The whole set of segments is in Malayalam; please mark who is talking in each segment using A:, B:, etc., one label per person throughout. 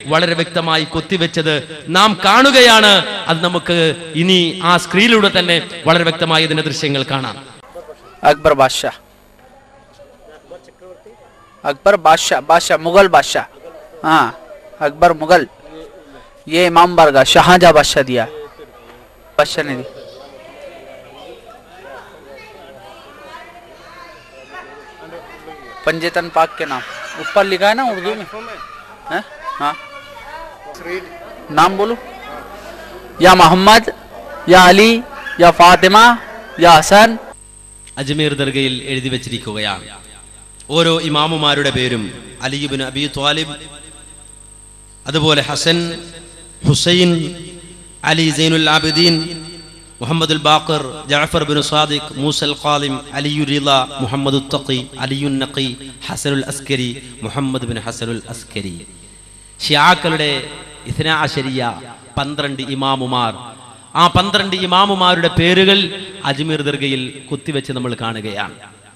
A: വളരെ വ്യക്തമായി കൊത്തിവെച്ചത് നാം കാണുകയാണ്. അത് നമുക്ക് ഇനി ആ സ്ക്രീനിലൂടെ തന്നെ വളരെ വ്യക്തമായി ഇതിന്റെ ദൃശ്യങ്ങൾ കാണാം.
B: अकबर बादशाह, अकबर बादशाह, बादशाह मुगल बादशाह, हाँ अकबर मुगल, ये इमाम बारगाह शाहजहां बादशाह दिया, बादशाह ने दी। पंजेतन पाक के नाम ऊपर लिखा है ना उर्दू में, है? हाँ नाम बोलो, या मोहम्मद, या अली, या फातिमा, या हसन.
A: അജ്മീർ ദർഗയിൽ എഴുതി വെച്ചിരിക്കുകയാണ്. ഓരോ ഇമാമുമാരുടെ പേരും അലി ഇബ്നു അബി ത്വാലിബ്, അതുപോലെ ഹസൻ, ഹുസൈൻ, അലി സൈനുൽ ആബിദീൻ, മുഹമ്മദുൽ ബാഖർ, ജഅഫർ ബിൻ സാദിഖ്, മൂസൽ ഖാലിം, അലിയുർ റിള, മുഹമ്മദുൽ തഖി, അലിയുൻ നഖി, ഹസനുൽ അസ്കരി, മുഹമ്മദ് ബിൻ ഹസനുൽ അസ്കരി. ഷിയാക്കളുടെ ഇസ്നാ അശരിയ 12 ഇമാമുമാർ. ആ 12 ഇമാമുമാരുടെ പേരുകൾ അജ്മീർ ദർഗയിൽ കുത്തിവെച്ച് നമ്മൾ കാണുകയാണ്.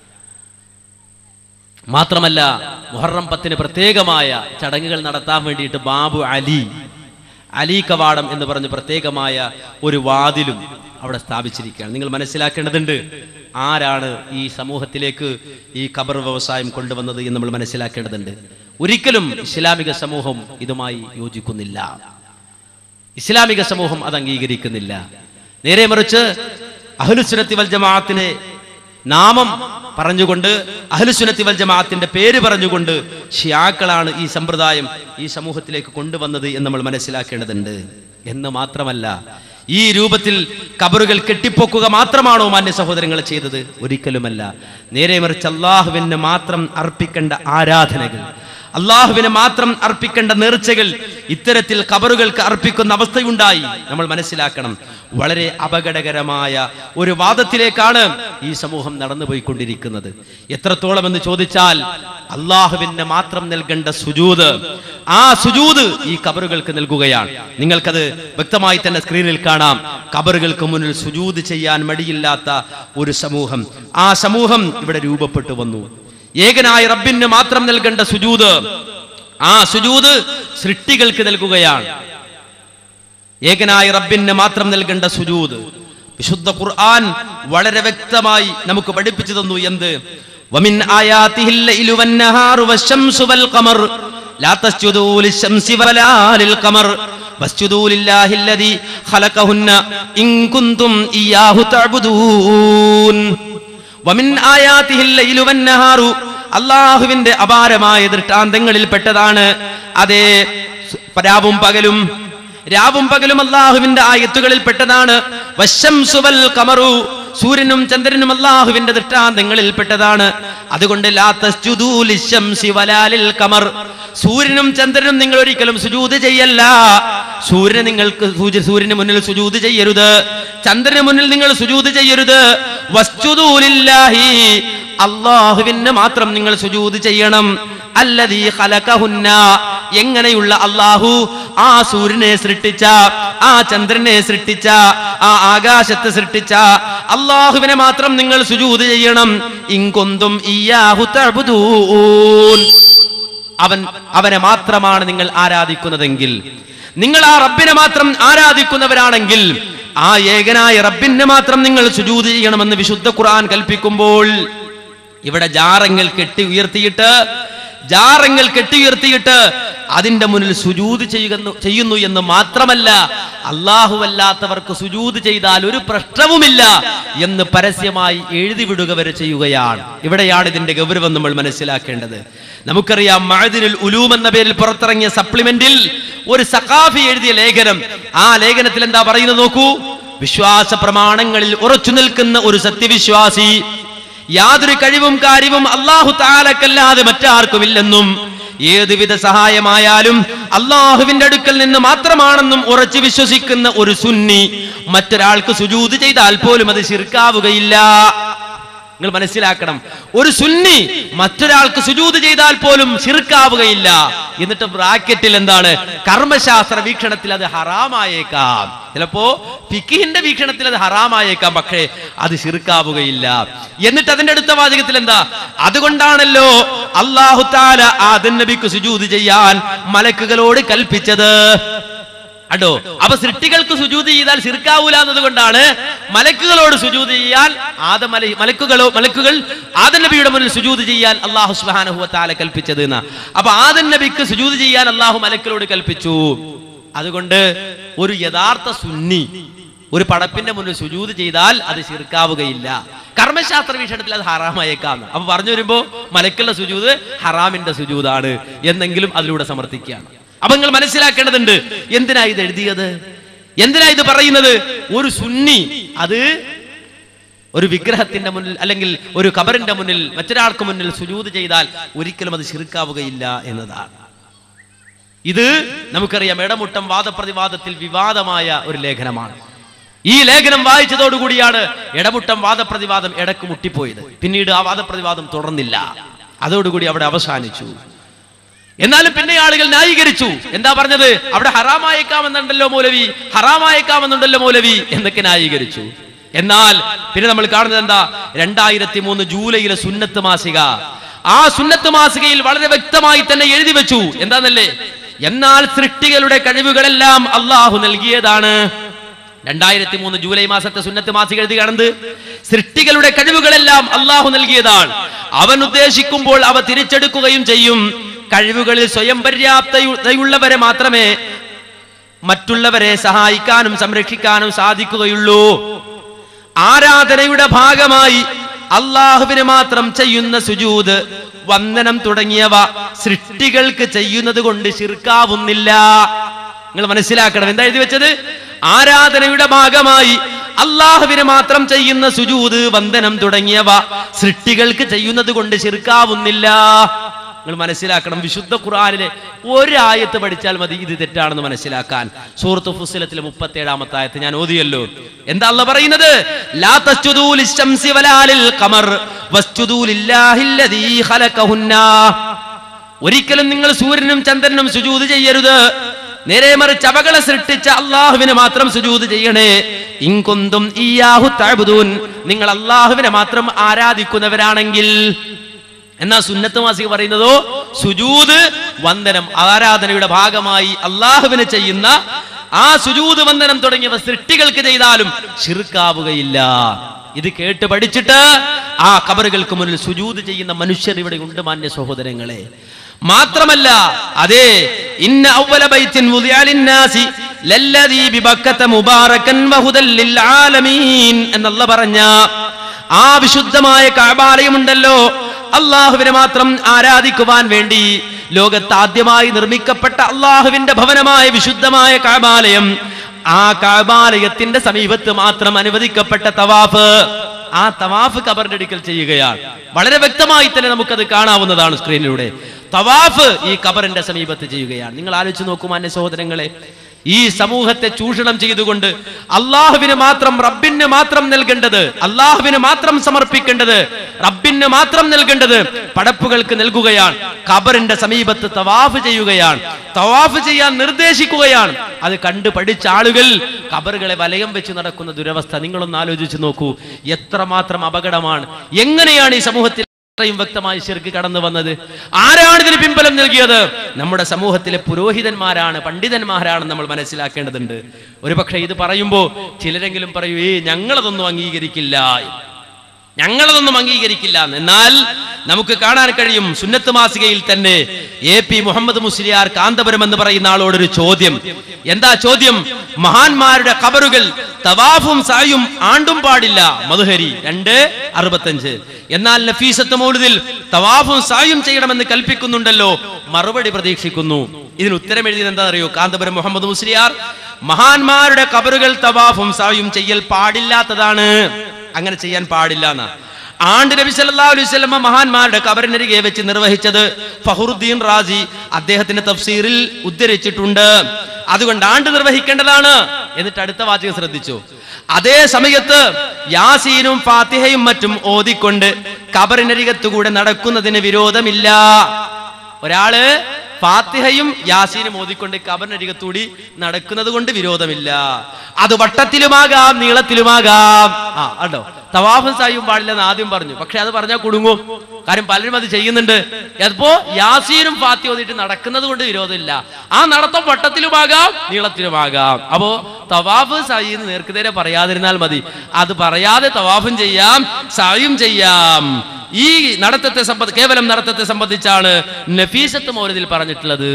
A: മാത്രമല്ല മുഹറം 10 പ്രത്യേകമായ ചടങ്ങുകൾ നടത്താൻ വേണ്ടിയിട്ട് ബാബു അലി കവാടം എന്ന് പറഞ്ഞ് പ്രത്യേകമായ ഒരു വാതിലും അവിടെ സ്ഥാപിച്ചിരിക്കുകയാണ്. നിങ്ങൾ മനസ്സിലാക്കേണ്ടതുണ്ട്, ആരാണ് ഈ സമൂഹത്തിലേക്ക് ഈ ഖബർ വ്യവസായം കൊണ്ടുവന്നത് എന്ന് നമ്മൾ മനസ്സിലാക്കേണ്ടതുണ്ട്. ഒരിക്കലും ഇസ്ലാമിക സമൂഹം ഇതുമായി യോജിക്കുന്നില്ല. ഇസ്ലാമിക സമൂഹം അത് അംഗീകരിക്കുന്നില്ല. നേരെ മറിച്ച് അഹ്ലുസുന്നത്തി വൽ ജമാഅത്തിനെ നാമം പറഞ്ഞുകൊണ്ട്, അഹ്ലുസുന്നത്തി വൽ ജമാഅത്തിന്റെ പേര് പറഞ്ഞുകൊണ്ട് ഷിയാക്കളാണ് ഈ സമ്പ്രദായം ഈ സമൂഹത്തിലേക്ക് കൊണ്ടുവന്നത് എന്ന് നമ്മൾ മനസ്സിലാക്കേണ്ടതുണ്ട്. എന്ന് മാത്രമല്ല, ഈ രൂപത്തിൽ ഖബറുകൾ കെട്ടിപ്പൊക്കുക മാത്രമാണോ മാന്യ സഹോദരങ്ങൾ ചെയ്തത്? ഒരിക്കലുമല്ല. നേരെ മറിച്ച് അല്ലാഹുവിന് മാത്രം അർപ്പിക്കേണ്ട ആരാധനകൾ, അള്ളാഹുവിന് മാത്രം അർപ്പിക്കേണ്ട നേർച്ചകൾ ഇത്തരത്തിൽ ഖബറുകൾക്ക് അർപ്പിക്കുന്ന അവസ്ഥയുണ്ടായി. നമ്മൾ മനസ്സിലാക്കണം, വളരെ അപകടകരമായ ഒരു വാദത്തിലേക്കാണ് ഈ സമൂഹം നടന്നുപോയിക്കൊണ്ടിരിക്കുന്നത്. എത്രത്തോളം എന്ന് ചോദിച്ചാൽ, അള്ളാഹുവിന് മാത്രം നൽകേണ്ട സുജൂദ്, ആ സുജൂദ് ഈ ഖബറുകൾക്ക് നൽകുകയാണ്. നിങ്ങൾക്കത് വ്യക്തമായി തന്നെ സ്ക്രീനിൽ കാണാം. ഖബറുകൾക്ക് മുന്നിൽ സുജൂദ് ചെയ്യാൻ മടിയില്ലാത്ത ഒരു സമൂഹം, ആ സമൂഹം ഇവിടെ രൂപപ്പെട്ടു വന്നു. ഏകനായ റബ്ബിന് മാത്രം നൽകേണ്ട സുജൂദ്, ആ സുജൂദ് സൃഷ്ടികൾക്ക് നൽകുകയാണ്. ഏകനായ റബ്ബിന് മാത്രം നൽകേണ്ട സുജൂദ് വിശുദ്ധ ഖുർആൻ വളരെ വ്യക്തമായി നമുക്ക് പഠിപ്പിച്ചു തന്നു. എന്ത്? വമിൻ ആയാതിഹിൽ ലൈലു വന്നഹാറു വശംസു വൽ ഖമർ ലാ തസ്ജുദൂ ലിശംസി വലാ ലിൽ ഖമർ വസ്ജുദൂ ലില്ലാഹില്ലദീ ഖലഖഹുന്ന ഇൻ കുൻതും ഇയ്യാഹു തഅബുദൂൻ. വമിൻ ആയാതിഹിൽ ലൈലു വന്നഹാറു, അല്ലാഹുവിന്റെ അപാരമായ ദൃഷ്ടാന്തങ്ങളിൽ പെട്ടതാണ് അതേ രാവും പകലും അല്ലാഹുവിന്റെ ആയത്തുകളിൽ പെട്ടതാണ്. വശംസു വൽ ഖമറു, സൂര്യനും ചന്ദ്രനും അല്ലാഹുവിന്റെ ദൃഷ്ടാന്തങ്ങളിൽ പെട്ടതാണ്. അതുകൊണ്ട് ലാ തസ്ജുദൂ ലിശംസി വലാ ലിൽ ഖമർ, സൂര്യനും ചന്ദ്രനും നിങ്ങൾ ഒരിക്കലും സുജൂദ് ചെയ്യല്ല. സൂര്യന് മുന്നിൽ സുജൂദ് ചെയ്യരുത്, ചന്ദ്രന് മുന്നിൽ നിങ്ങൾ സുജൂദ് ചെയ്യരുത്. വസ്ജുദൂ ലില്ലാഹി, അല്ലാഹുവിന് മാത്രം നിങ്ങൾ സുജൂദ് ചെയ്യണം. അല്ലദീ ഖലഖഹുന്ന, എങ്ങനെയുള്ള അല്ലാഹു ആ സൂര്യനെ സൃഷ്ടിച്ച, ആ ചന്ദ്രനെ സൃഷ്ടിച്ച, ആ ആകാശത്തെ സൃഷ്ടിച്ച അല്ലാഹുവിനെ മാത്രം നിങ്ങൾ സുജൂദ് ചെയ്യണം. ഇൻ കുന്തും ഇയ്യാഹു തഅബുദൂൻ, അവനെ മാത്രമാണ് നിങ്ങൾ ആരാധിക്കുന്നതെങ്കിൽ, നിങ്ങൾ ആ റബ്ബിനെ മാത്രം ആരാധിക്കുന്നവരാണെങ്കിൽ ആ ഏകനായ റബ്ബിനെ മാത്രം നിങ്ങൾ സുജൂദ് ചെയ്യണമെന്ന് വിശുദ്ധ ഖുർആൻ കൽപ്പിക്കുമ്പോൾ, ഇവിടെ ജാറങ്ങൾ കെട്ടി ഉയർത്തിയിട്ട് അതിന്റെ മുന്നിൽ സുജൂദ് ചെയ്യുന്നു എന്ന് മാത്രമല്ല, അല്ലാഹു അല്ലാത്തവർക്ക് സുജൂദ് ചെയ്താൽ ഒരു പ്രശ്നവുമില്ല എന്ന് പരസ്യമായി എഴുതി വിടുക വരെ ചെയ്യുകയാണ്. ഇവിടെയാണ് ഇതിന്റെ ഗൗരവം നമ്മൾ മനസ്സിലാക്കേണ്ടത്. നമുക്കറിയാം, മഅദിനുൽ ഉലൂം എന്ന പേരിൽ പുറത്തിറങ്ങിയ സപ്ലിമെന്റിൽ ഒരു സഖാഫി എഴുതിയ ലേഖനം, ആ ലേഖനത്തിൽ എന്താ പറയുന്നത് നോക്കൂ. വിശ്വാസ പ്രമാണങ്ങളിൽ ഉറച്ചു നിൽക്കുന്ന ഒരു സത്യവിശ്വാസി യാതൊരു കഴിവും കാര്യവും അല്ലാഹു തആലക്കല്ലാതെ മറ്റാർക്കുമില്ലെന്നും ഏതുവിധ സഹായമായാലും അല്ലാഹുവിന്റെ അടുക്കൽ നിന്ന് മാത്രമാണെന്നും ഉറച്ചു വിശ്വസിക്കുന്ന ഒരു സുന്നി മറ്റൊരാൾക്ക് സുജൂദ് ചെയ്താൽ പോലും അത് ശിർക്കാവുകയില്ല. നിങ്ങൾ മനസ്സിലാക്കണം, ഒരു സുന്നി മറ്റൊരാൾക്ക് സുജൂദ് ചെയ്താൽ പോലും ശിർക്കാവുകയില്ല. എന്നിട്ട് ബ്രാക്കറ്റിൽ എന്താണ്? കർമ്മശാസ്ത്ര വീക്ഷണത്തിൽ അത് ഹറാമായേക്കാം, ചിലപ്പോ ഫിഖിന്റെ വീക്ഷണത്തിൽ അത് ഹറാമായേക്കാം, പക്ഷേ അത് ശിർക്കാവുകയില്ല. എന്നിട്ട് അതിന്റെ അടുത്ത വാചകത്തിൽ എന്താ? അതുകൊണ്ടാണല്ലോ അല്ലാഹു തആല ആദം നബിക്ക് സുജൂദ് ചെയ്യാൻ മലക്കുകളോട് കൽപ്പിച്ചത്. അടോ, അപ്പൊ സൃഷ്ടികൾക്ക് സുജൂദ് ചെയ്താൽ ശിർക്കാവൂല എന്നതുകൊണ്ടാണ് മലക്കുകളോട് സുജൂദ് ചെയ്യാൻ മലക്കുകൾ ആദം നബിയുടെ മുന്നിൽ സുജൂദ് ചെയ്യാൻ അല്ലാഹു സുബ്ഹാനഹു വ തആല കൽപ്പിച്ചത് എന്നാ. അപ്പൊ ആദം നബിക്ക് സുജൂദ് ചെയ്യാൻ അല്ലാഹു മലക്കുകളോട് കൽപ്പിച്ചു. അതുകൊണ്ട് ഒരു യഥാർത്ഥ സുന്നി ഒരു പടപ്പിന്റെ മുന്നിൽ സുജൂദ് ചെയ്താൽ അത് ശിർക്കാവുകയില്ല. കർമ്മശാസ്ത്ര വീക്ഷണത്തിൽ അത് ഹറാമായേക്കാം. അപ്പൊ പറഞ്ഞു വരുമ്പോ മലക്കുകളുടെ സുജൂദ് ഹറാമിന്റെ സുജൂദാണ് എന്നെങ്കിലും അതിലൂടെ സമർത്ഥിക്കുകയാണ്. അപ്പൊ നിങ്ങൾ മനസ്സിലാക്കേണ്ടതുണ്ട്, എന്തിനാ ഇത് എഴുതിയത്, എന്തിനാ ഇത് പറയുന്നത്? ഒരു സുന്നി അത് ഒരു വിഗ്രഹത്തിന്റെ മുന്നിൽ അല്ലെങ്കിൽ ഒരു ഖബറിന്റെ മുന്നിൽ മറ്റൊരാൾക്ക് മുന്നിൽ സുജൂദ് ചെയ്താൽ ഒരിക്കലും അത് ശിർക്കാവുകയില്ല എന്നതാണ്. ഇത് നമുക്കറിയാം, ഇടമുട്ടം വാദപ്രതിവാദത്തിൽ വിവാദമായ ഒരു ലേഖനമാണ്. ഈ ലേഖനം വായിച്ചതോടുകൂടിയാണ് ഇടമുട്ടം വാദപ്രതിവാദം ഇടക്ക് മുട്ടിപ്പോയത്. പിന്നീട് ആ വാദപ്രതിവാദം തുടർന്നില്ല, അതോടുകൂടി അവിടെ അവസാനിച്ചു. എന്നാലും പിന്നെ ആളുകൾ ന്യായീകരിച്ചു. എന്താ പറഞ്ഞത്? അവിടെ ഹറാമായേക്കാമെന്നുണ്ടല്ലോ മൗലവി, ഹറാമായേക്കാമെന്നുണ്ടല്ലോ മൗലവി എന്നൊക്കെ ന്യായീകരിച്ചു. എന്നാൽ പിന്നെ നമ്മൾ കാണുന്നത് എന്താ? 2003 ജൂലൈയിലെ സുന്നത്ത് മാസിക, ആ സുന്നത്ത് മാസികയിൽ വളരെ വ്യക്തമായി തന്നെ എഴുതി വെച്ചു. എന്താന്നല്ലേ? എന്നാൽ സൃഷ്ടികളുടെ കഴിവുകളെല്ലാം അള്ളാഹു നൽകിയതാണ്. 2003 ജൂലൈ മാസത്തെ സുന്നത്ത് മാസിക എഴുതുകയാണെന്ന്, സൃഷ്ടികളുടെ കഴിവുകളെല്ലാം അള്ളാഹു നൽകിയതാണ്. അവൻ ഉദ്ദേശിക്കുമ്പോൾ അവ തിരിച്ചെടുക്കുകയും ചെയ്യും. കഴിവുകളിൽ സ്വയം പര്യാപ്തതയുള്ളവരെ മാത്രമേ മറ്റുള്ളവരെ സഹായിക്കാനും സംരക്ഷിക്കാനും സാധിക്കുകയുള്ളൂ. ആരാധനയുടെ ഭാഗമായി അള്ളാഹുവിന് മാത്രം ചെയ്യുന്ന സുജൂദ്, വന്ദനം തുടങ്ങിയവ സൃഷ്ടികൾക്ക് ചെയ്യുന്നത് കൊണ്ട് ശിർക്കാവുന്നില്ല. നിങ്ങൾ മനസ്സിലാക്കണം, എന്താ എഴുതി വെച്ചത്? ആരാധനയുടെ ഭാഗമായി അള്ളാഹുവിന് മാത്രം ചെയ്യുന്ന സുജൂദ്, വന്ദനം തുടങ്ങിയവ സൃഷ്ടികൾക്ക് ചെയ്യുന്നത് കൊണ്ട് ശിർക്കാവുന്നില്ല. നിങ്ങൾ മനസ്സിലാക്കണം, വിശുദ്ധ ഖുർആനിലെ ഒരായത്ത് പഠിച്ചാൽ മതി ഇത് തെറ്റാണെന്ന് മനസ്സിലാക്കാൻ. സൂറത്ത് ഫുസ്സിലത്തിലെ 37-ാമത്തെ ആയത്ത് ഞാൻ ഓതിയല്ലോ. എന്താ അല്ലാഹ് പറയുന്നത്? ലാ തസ്ജുദൂ ലിശ്ശംസി വലാ ലിൽ ഖമർ വസ്ജുദൂ ലില്ലാഹില്ലദീ ഖലഖഹുന്ന. ഒരിക്കലും നിങ്ങൾ സൂര്യനും ചന്ദ്രനും സുജൂദ് ചെയ്യരുത്, നേരെ മറിച്ച് അവകളെ സൃഷ്ടിച്ച അള്ളാഹുവിനെ മാത്രം സുജൂദ് ചെയ്യണേ. ഇൻ കുന്തും ഇയ്യാഹു തഅബുദൂൻ, നിങ്ങൾ അള്ളാഹുവിനെ മാത്രം ആരാധിക്കുന്നവരാണെങ്കിൽ. എന്നാ സുന്നത്ത് മാസിക പറയുന്നതോ സുജൂദ്, വന്ദനം, ആരാധനയുടെ ഭാഗമായി അള്ളാഹുവിന് ചെയ്യുന്ന ആ സുജൂദ്, വന്ദനം തുടങ്ങിയവ സൃഷ്ടികൾക്ക് ചെയ്താലും ശിർക്കാവുകയില്ല. ഇത് കേട്ട് പഠിച്ചിട്ട് ആ ഖബറുകൾക്ക് മുന്നിൽ സുജൂദ് ചെയ്യുന്ന മനുഷ്യർ ഇവിടെ ഉണ്ട് മാന്യ സഹോദരങ്ങളെ. മാത്രമല്ല, അതേ ഇന്ന അവ്വല ബൈത്തിൻ വുദിഅ ലിന്നാസി ലല്ലദീ ബിബക്കത മുബാറകൻ വഹുദൽ ലിൽ ആലമീൻ എന്നല്ലാഹ് പറഞ്ഞ ആ വിശുദ്ധമായ കഅബാലയമുണ്ടല്ലോ, അള്ളാഹുവിനെ മാത്രം ആരാധിക്കുവാൻ വേണ്ടി ലോകത്ത് ആദ്യമായി നിർമ്മിക്കപ്പെട്ട അള്ളാഹുവിന്റെ ഭവനമായ വിശുദ്ധമായ കഅബാലയം, ആ കഅബാലയത്തിന്റെ സമീപത്ത് മാത്രം അനുവദിക്കപ്പെട്ട തവാഫ്, ആ തവാഫ് ഖബറിന്റെ അടുക്കൽ ചെയ്യുകയാണ്. വളരെ വ്യക്തമായി തന്നെ നമുക്കത് കാണാവുന്നതാണ് സ്ക്രീനിലൂടെ. തവാഫ് ഈ ഖബറിന്റെ സമീപത്ത് ചെയ്യുകയാണ്. നിങ്ങൾ ആലോചിച്ച് നോക്കൂ മാന്യ സഹോദരങ്ങളെ, ഈ സമൂഹത്തെ ചൂഷണം ചെയ്തുകൊണ്ട് അള്ളാഹുവിന് മാത്രം, റബ്ബിന് മാത്രം നൽകേണ്ടത്, അള്ളാഹുവിന് മാത്രം സമർപ്പിക്കേണ്ടത്, റബ്ബിന് മാത്രം നൽകേണ്ടത് പടപ്പുകൾക്ക് നൽകുകയാണ്. ഖബറിന്റെ സമീപത്ത് തവാഫ് ചെയ്യുകയാണ്, തവാഫ് ചെയ്യാൻ നിർദ്ദേശിക്കുകയാണ്. അത് കണ്ടു പഠിച്ച ആളുകൾ ഖബറുകളെ വലയം വെച്ച് നടക്കുന്ന ദുരവസ്ഥ നിങ്ങളൊന്ന് ആലോചിച്ച് നോക്കൂ. എത്രമാത്രം അപകടമാണ്! എങ്ങനെയാണ് ഈ സമൂഹത്തിൽ ഇത്രയും വ്യക്തമായി ശിർക്ക് കടന്നു വന്നത്? ആരാണ് ഇതിന് പിൻബലം നൽകിയത്? നമ്മുടെ സമൂഹത്തിലെ പുരോഹിതന്മാരാണ്, പണ്ഡിതന്മാരാണെന്ന് നമ്മൾ മനസ്സിലാക്കേണ്ടതുണ്ട്. ഒരുപക്ഷെ ഇത് പറയുമ്പോൾ ചിലരെങ്കിലും പറയൂ, ഞങ്ങളതൊന്നും അംഗീകരിക്കില്ല, ഞങ്ങളതൊന്നും അംഗീകരിക്കില്ല. എന്നാൽ നമുക്ക് കാണാൻ കഴിയും, സുന്നത്ത് മാസികയിൽ തന്നെ AP മുഹമ്മദ് മുസ്ലിയാർ കാന്തപുരം എന്ന് പറയുന്ന ആളോടൊരു ചോദ്യം. എന്താ ചോദ്യം? മഹാന്മാരുടെ ഖബറുകൾ തവാഫും സായും ആണ്ടും പാടില്ല, മദ്ഹരി 2:65. എന്നാൽ നഫീസത്ത് മൗലിദിൽ തവാഫും സായും ചെയ്യണമെന്ന് കൽപ്പിക്കുന്നുണ്ടല്ലോ, മറുപടി പ്രതീക്ഷിക്കുന്നു. ഇതിന് ഉത്തരം എഴുതിയത് എന്താ അറിയോ? കാന്തപുരം മുഹമ്മദ് മുസ്ലിയാർ, മഹാന്മാരുടെ ഖബറുകൾ തവാഫും സായും ചെയ്യൽ പാടില്ലാത്തതാണ്, അങ്ങനെ ചെയ്യാൻ പാടില്ല എന്നാ. ആണ്ട് നബി സല്ലല്ലാഹു അലൈഹി വസല്ലം മഹാന്മാരുടെ ഖബറിനരികെ വെച്ച് നിർവഹിച്ചത് ഫഖറുദ്ദീൻ റാസി അദ്ദേഹത്തിന്റെ തഫ്സീറിൽ ഉദ്ധരിച്ചിട്ടുണ്ട്. അതുകൊണ്ട് ആണ്ട് നിർവഹിക്കേണ്ടതാണ്. എന്നിട്ട് അടുത്ത വാചകം ശ്രദ്ധിച്ചു, അതേ സമയത്ത് യാസീനും ഫാത്തിഹയും മറ്റും ഓതിക്കൊണ്ട് ഖബറിനരികത്തുകൂടെ നടക്കുന്നതിന് വിരോധമില്ല. ഒരാള് ഫാത്തിഹയും യാസീനും ഓതിക്കൊണ്ട് ഖബറിനരികത്തൂടി നടക്കുന്നത് കൊണ്ട് വിരോധമില്ല. അത് വട്ടത്തിലുമാകാം നീളത്തിലുമാകാം. അല്ലോ തവാഫും സായും പാടില്ലെന്ന് ആദ്യം പറഞ്ഞു, പക്ഷെ അത് പറഞ്ഞാൽ കുടുങ്ങും. കാര്യം പലരും അത് ചെയ്യുന്നുണ്ട്. അപ്പോ യാസീനും ഫാത്തിഹ ഓതിയിട്ട് നടക്കുന്നത് കൊണ്ട് വിരോധമില്ല. ആ നടത്തം വട്ടത്തിലുമാകാം നീളത്തിലുമാകാം. അപ്പോ തവാഫ് സായി നേർക്കുനേരെ പറയാതിരുന്നാൽ മതി. അത് പറയാതെ തവാഫും ചെയ്യാം സായും ചെയ്യാം. ഈ നടത്തത്തെ കേവലം നടത്തത്തെ സംബന്ധിച്ചാണ് നഫീസത്ത് മൗലിദിൽ പറഞ്ഞിട്ടുള്ളത്.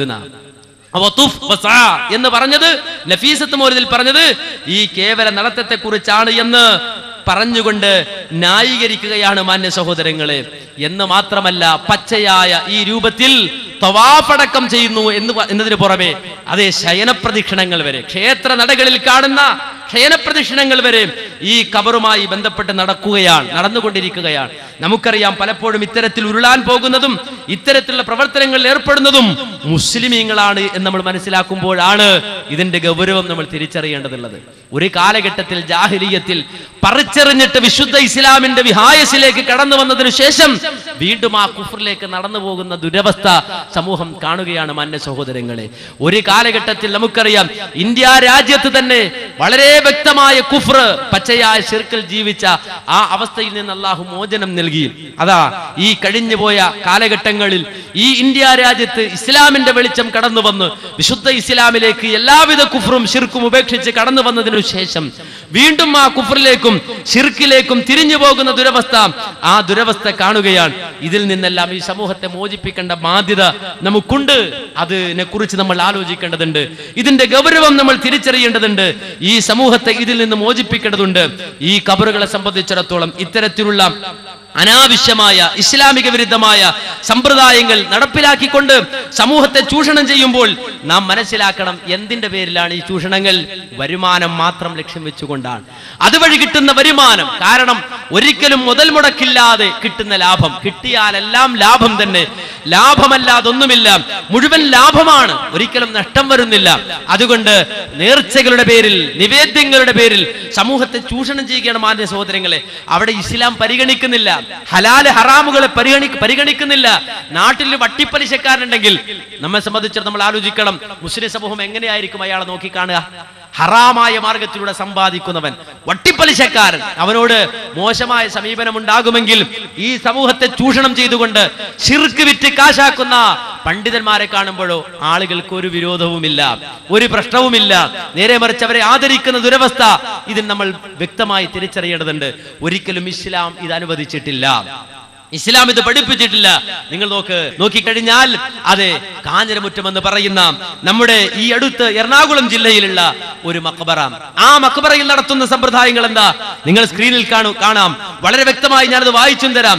A: എന്ന് പറഞ്ഞത് നഫീസത്ത് മൗലിദിൽ പറഞ്ഞത് ഈ കേവല നടത്തത്തെ കുറിച്ചാണ് എന്ന് പറഞ്ഞുകൊണ്ട് ന്യായീകരിക്കുകയാണ് മാന്യ സഹോദരങ്ങളെ. എന്ന് മാത്രമല്ല, പച്ചയായ ഈ രൂപത്തിൽ തവാഫടക്കം ചെയ്യുന്നു എന്നതിന് പുറമെ അതേ ശയനപ്രദക്ഷിണങ്ങൾ വരെ, ക്ഷേത്ര നടകളിൽ കാണുന്ന ശയനപ്രദക്ഷിണങ്ങൾ വരെ ഈ ഖബറുമായി ബന്ധപ്പെട്ട് നടന്നുകൊണ്ടിരിക്കുകയാണ്. നമുക്കറിയാം, പലപ്പോഴും ഇത്തരത്തിൽ ഉരുളാൻ പോകുന്നതും ഇത്തരത്തിലുള്ള പ്രവർത്തനങ്ങളിൽ ഏർപ്പെടുന്നതും മുസ്ലിമീങ്ങളാണ് എന്ന് നമ്മൾ മനസ്സിലാക്കുമ്പോഴാണ് ഇതിന്റെ ഗൗരവം നമ്മൾ തിരിച്ചറിയേണ്ടതുള്ളത്. ഒരു കാലഘട്ടത്തിൽ ജാഹിലിയ്യത്തിൽ പറിച്ചെറിഞ്ഞിട്ട് വിശുദ്ധ ഇസ്ലാമിന്റെ വിഹായസിലേക്ക് കടന്നു വന്നതിനു ശേഷം വീണ്ടും ആ കുഫറിലേക്ക് നടന്നു പോകുന്ന ദുരവസ്ഥ സമൂഹം കാണുകയാണ് മാന്യ സഹോദരങ്ങളെ. ഒരു കാലഘട്ടത്തിൽ നമുക്കറിയാം, ഇന്ത്യ രാജ്യത്ത് തന്നെ വളരെ വ്യക്തമായ കുഫ്ർ, പച്ചയായ ശിർക്കിൽ ജീവിച്ച ആ അവസ്ഥയിൽ നിന്ന് അല്ലാഹു മോചനം നൽകി. അതാ ഈ കഴിഞ്ഞുപോയ കാലഘട്ടങ്ങളിൽ ഈ ഇന്ത്യ രാജ്യത്ത് ഇസ്ലാമിന്റെ വെളിച്ചം കടന്നു വന്ന് വിശുദ്ധ ഇസ്ലാമിലേക്ക് എല്ലാവിധ കുഫ്റും ശിർക്കും ഉപേക്ഷിച്ച് കടന്നു വന്നതിനു ശേഷം വീണ്ടും ആ കുഫറിലേക്കും ശിർക്കിലേക്കും തിരിഞ്ഞു പോകുന്ന ദുരവസ്ഥ, ആ ദുരവസ്ഥ കാണുകയാണ്. ഇതിൽ നിന്നെല്ലാം ഈ സമൂഹത്തെ മോചിപ്പിക്കേണ്ട ബാധ്യത നമുക്കുണ്ട്. അതിനെ കുറിച്ച് നമ്മൾ ആലോചിക്കേണ്ടതുണ്ട്. ഇതിന്റെ ഗൗരവം നമ്മൾ തിരിച്ചറിയേണ്ടതുണ്ട്. ഈ സമൂഹത്തെ ഇതിൽ നിന്ന് മോചിപ്പിക്കേണ്ടതുണ്ട്. ഈ ഖബറുകളെ സംബന്ധിച്ചിടത്തോളം ഇത്തരത്തിലുള്ള അനാവശ്യമായ ഇസ്ലാമിക വിരുദ്ധമായ സമ്പ്രദായങ്ങൾ നടപ്പിലാക്കിക്കൊണ്ട് സമൂഹത്തെ ചൂഷണം ചെയ്യുമ്പോൾ നാം മനസ്സിലാക്കണം, എന്തിന്റെ പേരിലാണ് ഈ ചൂഷണങ്ങൾ? വരുമാനം മാത്രം ലക്ഷ്യം വെച്ചുകൊണ്ടാണ്. അതുവഴി കിട്ടുന്ന വരുമാനം, കാരണം ഒരിക്കലും മുതൽ മുടക്കില്ലാതെ കിട്ടുന്ന ലാഭം, കിട്ടിയാലെല്ലാം ലാഭം തന്നെ, ലാഭമല്ലാതൊന്നുമില്ല, മുഴുവൻ ലാഭമാണ്, ഒരിക്കലും നഷ്ടം വരുന്നില്ല. അതുകൊണ്ട് നേർച്ചകളുടെ പേരിൽ, നിവേദ്യങ്ങളുടെ പേരിൽ സമൂഹത്തെ ചൂഷണം ചെയ്യുകയാണ് മാന്യ സഹോദരങ്ങളെ. അവിടെ ഇസ്ലാം പരിഗണിക്കുന്നില്ല, ഹലാല് ഹറാമുകളെ പരിഗണിക്കുന്നില്ല. നാട്ടിൽ വട്ടിപ്പലിശക്കാരുണ്ടെങ്കിൽ നമ്മെ സംബന്ധിച്ച് നമ്മൾ ആലോചിക്കണം, മുസ്ലിം സമൂഹം എങ്ങനെയായിരിക്കും അയാളെ നോക്കിക്കാണുക? ഹറാമായ മാർഗത്തിലൂടെ സമ്പാദിക്കുന്നവൻ, വട്ടിപ്പലിശക്കാരൻ, അവനോട് മോശമായ സമീപനം ഉണ്ടാകുമെങ്കിൽ ഈ സമൂഹത്തെ ചൂഷണം ചെയ്തുകൊണ്ട് ശിർക്ക് വിറ്റ് കാശാക്കുന്ന പണ്ഡിതന്മാരെ കാണുമ്പോഴോ ആളുകൾക്ക് ഒരു വിരോധവുമില്ല, ഒരു പ്രശ്നവുമില്ല. നേരെ മറിച്ച് അവരെ ആദരിക്കുന്ന ദുരവസ്ഥ ഇതിൽ നമ്മൾ വ്യക്തമായി തിരിച്ചറിയേണ്ടതുണ്ട്. ഒരിക്കലും ഇസ്ലാം ഇത് അനുവദിച്ചിട്ടില്ല, ഇസ്ലാം ഇത് പഠിപ്പിച്ചിട്ടില്ല. നിങ്ങൾ നോക്കിക്കഴിഞ്ഞാൽ അതെ, കാഞ്ഞിരമുറ്റം എന്ന് പറയുന്ന നമ്മുടെ ഈ അടുത്ത് എറണാകുളം ജില്ലയിലുള്ള ഒരു മക്ബറ, ആ മക്ബറയിൽ നടത്തുന്ന സമ്പ്രദായങ്ങൾ എന്താ? നിങ്ങൾ സ്ക്രീനിൽ കാണാം, വളരെ വ്യക്തമായി ഞാനത് വായിച്ചും തരാം.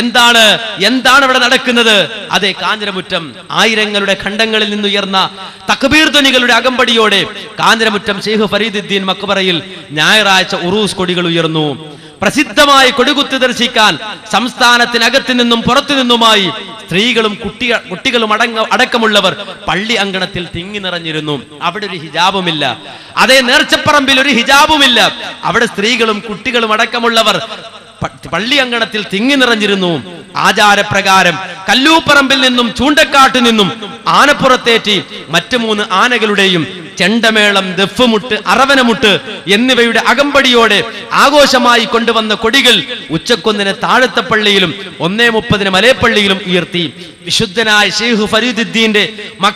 A: എന്താണ് ഇവിടെ നടക്കുന്നത്? അതെ, കാഞ്ഞിരമുറ്റം ആയിരങ്ങളുടെ ഖണ്ഡങ്ങളിൽ നിന്നുയർന്ന തക്ബീർ ധ്വനികളുടെ അകമ്പടിയോടെ കാഞ്ഞിരമുറ്റം ശൈഖ് ഫരീദുദ്ദീൻ മക്ബറയിൽ ഞായറാഴ്ച ഉറൂസ് കൊടികൾ ഉയർന്നു. പ്രസിദ്ധമായി കൊടികുത്തി ദർശിക്കാൻ സംസ്ഥാനത്തിനകത്തു നിന്നും പുറത്തു നിന്നുമായി സ്ത്രീകളും കുട്ടികളും അടക്കമുള്ളവർ പള്ളി അങ്കണത്തിൽ തിങ്ങി നിറഞ്ഞിരുന്നു. അവിടെ ഒരു ഹിജാബുമില്ല. അതേ നേർച്ചപ്പറമ്പിൽ ഒരു ഹിജാബുമില്ല. അവിടെ സ്ത്രീകളും കുട്ടികളും അടക്കമുള്ളവർ പള്ളി അങ്കണത്തിൽ തിങ്ങി നിറഞ്ഞിരുന്നു. ആചാരപ്രകാരം കല്ലൂപ്പറമ്പിൽ നിന്നും ചൂണ്ടക്കാട്ടു നിന്നും ആനപ്പുറത്തേറ്റി മറ്റു 3 ആനകളുടെയും ചെണ്ടമേളം, ദഫ്മുട്ട്, അറവനമുട്ട് എന്നിവയുടെ അകമ്പടിയോടെ ആഘോഷമായി കൊണ്ടുവന്ന കൊടികൾ ഉച്ചക്കൊന്നിന് താഴത്തെ പള്ളിയിലും 1:30 മലയപ്പള്ളിയിലും ഉയർത്തി. വിശുദ്ധനായ ശൈഖ് ഫരീദുദ്ദീന്റെ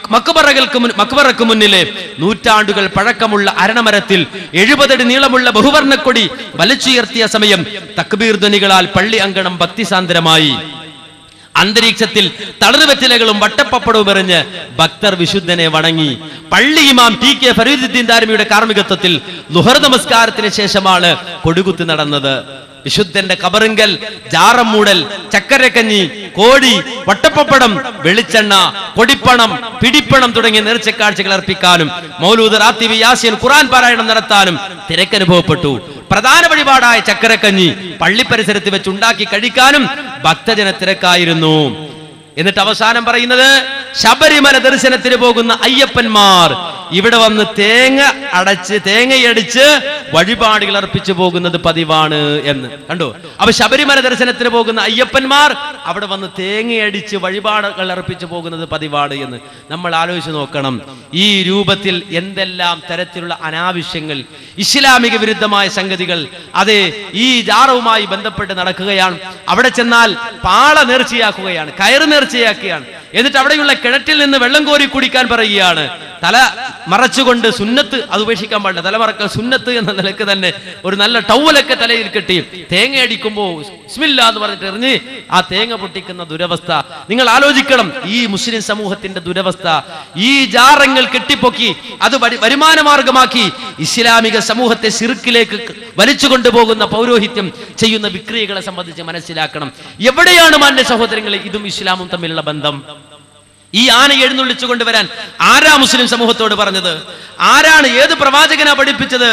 A: മക്ബറക്ക് മുന്നിലെ നൂറ്റാണ്ടുകൾ പഴക്കമുള്ള അരണമരത്തിൽ 70 അടി നീളമുള്ള ബഹുവർണ്ണക്കൊടി വലിച്ചുയർത്തിയ സമയം തക്ബീർ ധ്വനികളാൽ പള്ളി അങ്കണം ഭക്തിസാന്ദ്രമായി. അന്തരീക്ഷത്തിൽ തളർവെറ്റിലകളും വട്ടപ്പപ്പടവും എറിഞ്ഞ് ഭക്തർ വിശുദ്ധനെ വണങ്ങി. പള്ളി ഇമാം TK ഫരീദുദ്ദീൻ ദാരിമിയുടെ കാർമ്മികത്വത്തിൽ ളുഹർ നമസ്കാരത്തിന് ശേഷമാണ് കൊടികുത്തി നടന്നത്. വിശുദ്ധന്റെ ഖബറിങ്കൽ ജാറം മൂടൽ, ചക്കരക്കഞ്ഞി, കോഴി, വട്ടപ്പപ്പടം, വെളിച്ചെണ്ണ, കൊടിപ്പണം, പിടിപ്പണം തുടങ്ങിയ നേർച്ചക്കാഴ്ചകൾ അർപ്പിക്കാനും മൗലൂദ്, റാത്തീബ്, യാസീൻ, ഖുർആൻ പാരായണം നടത്താനും തിരക്കനുഭവപ്പെട്ടു. പ്രധാന വഴിപാടായ ചക്കരക്കഞ്ഞി പള്ളി പരിസരത്ത് വെച്ച് ഉണ്ടാക്കി കഴിക്കാനും ഭക്തജന തിരക്കായിരുന്നു. എന്നിട്ട് അവസാനം പറയുന്നത്, ശബരിമല ദർശനത്തിന് പോകുന്ന അയ്യപ്പന്മാർ ഇവിടെ വന്ന് തേങ്ങയടിച്ച് വഴിപാടുകൾ അർപ്പിച്ചു പോകുന്നത് പതിവാണ് എന്ന് കണ്ടു. അപ്പൊ ശബരിമല ദർശനത്തിന് പോകുന്ന അയ്യപ്പന്മാർ അവിടെ വന്ന് തേങ്ങയടിച്ച് വഴിപാടുകൾ അർപ്പിച്ചു പോകുന്നത് പതിവാണ് എന്ന് നമ്മൾ ആലോചിച്ച് നോക്കണം. ഈ രൂപത്തിൽ എന്തെല്ലാം തരത്തിലുള്ള അനാവശ്യങ്ങൾ, ഇസ്ലാമിക വിരുദ്ധമായ സംഗതികൾ അതെ ഈ ജാറവുമായി ബന്ധപ്പെട്ട് നടക്കുകയാണ്. അവിടെ ചെന്നാൽ പാള നേർച്ചയാക്കുകയാണ്, കയറ് നേർച്ചയാക്കുകയാണ്. എന്നിട്ട് അവിടെയുള്ള കിണറ്റിൽ നിന്ന് വെള്ളം കോരി കുടിക്കാൻ പറയുകയാണ്. തല മറച്ചുകൊണ്ട് സുന്നത്ത് അത് ഉപേക്ഷിക്കാൻ പാടില്ല. തലമറക്കൽ സുന്നത്ത് എന്ന നിലക്ക് തന്നെ ഒരു നല്ല ടൗവലൊക്കെ തലയിൽ കെട്ടി തേങ്ങ അടിക്കുമ്പോൾ ബിസ്മില്ലാ എന്ന് പറഞ്ഞിട്ട് എറിഞ്ഞ് ആ തേങ്ങ പൊട്ടിക്കുന്ന ദുരവസ്ഥ നിങ്ങൾ ആലോചിക്കണം. ഈ മുസ്ലിം സമൂഹത്തിന്റെ ദുരവസ്ഥ. ഈ ജാറങ്ങൾ കെട്ടിപ്പൊക്കി അത് വരുമാന മാർഗമാക്കി ഇസ്ലാമിക സമൂഹത്തെ ശിർക്കിലേക്ക് വലിച്ചു കൊണ്ടുപോകുന്ന പൗരോഹിത്യം ചെയ്യുന്ന വിക്രിയകളെ സംബന്ധിച്ച് മനസ്സിലാക്കണം. എവിടെയാണ് മാന്യ സഹോദരങ്ങളെ ഇതും ഇസ്ലാമും തമ്മിലുള്ള ബന്ധം? ഈ ആന എഴുന്നള്ളിച്ചു കൊണ്ടുവരാൻ ആരാ മുസ്ലിം സമൂഹത്തോട് പറഞ്ഞത്? ആരാണ്, ഏത് പ്രവാചകനാ പഠിപ്പിച്ചത്?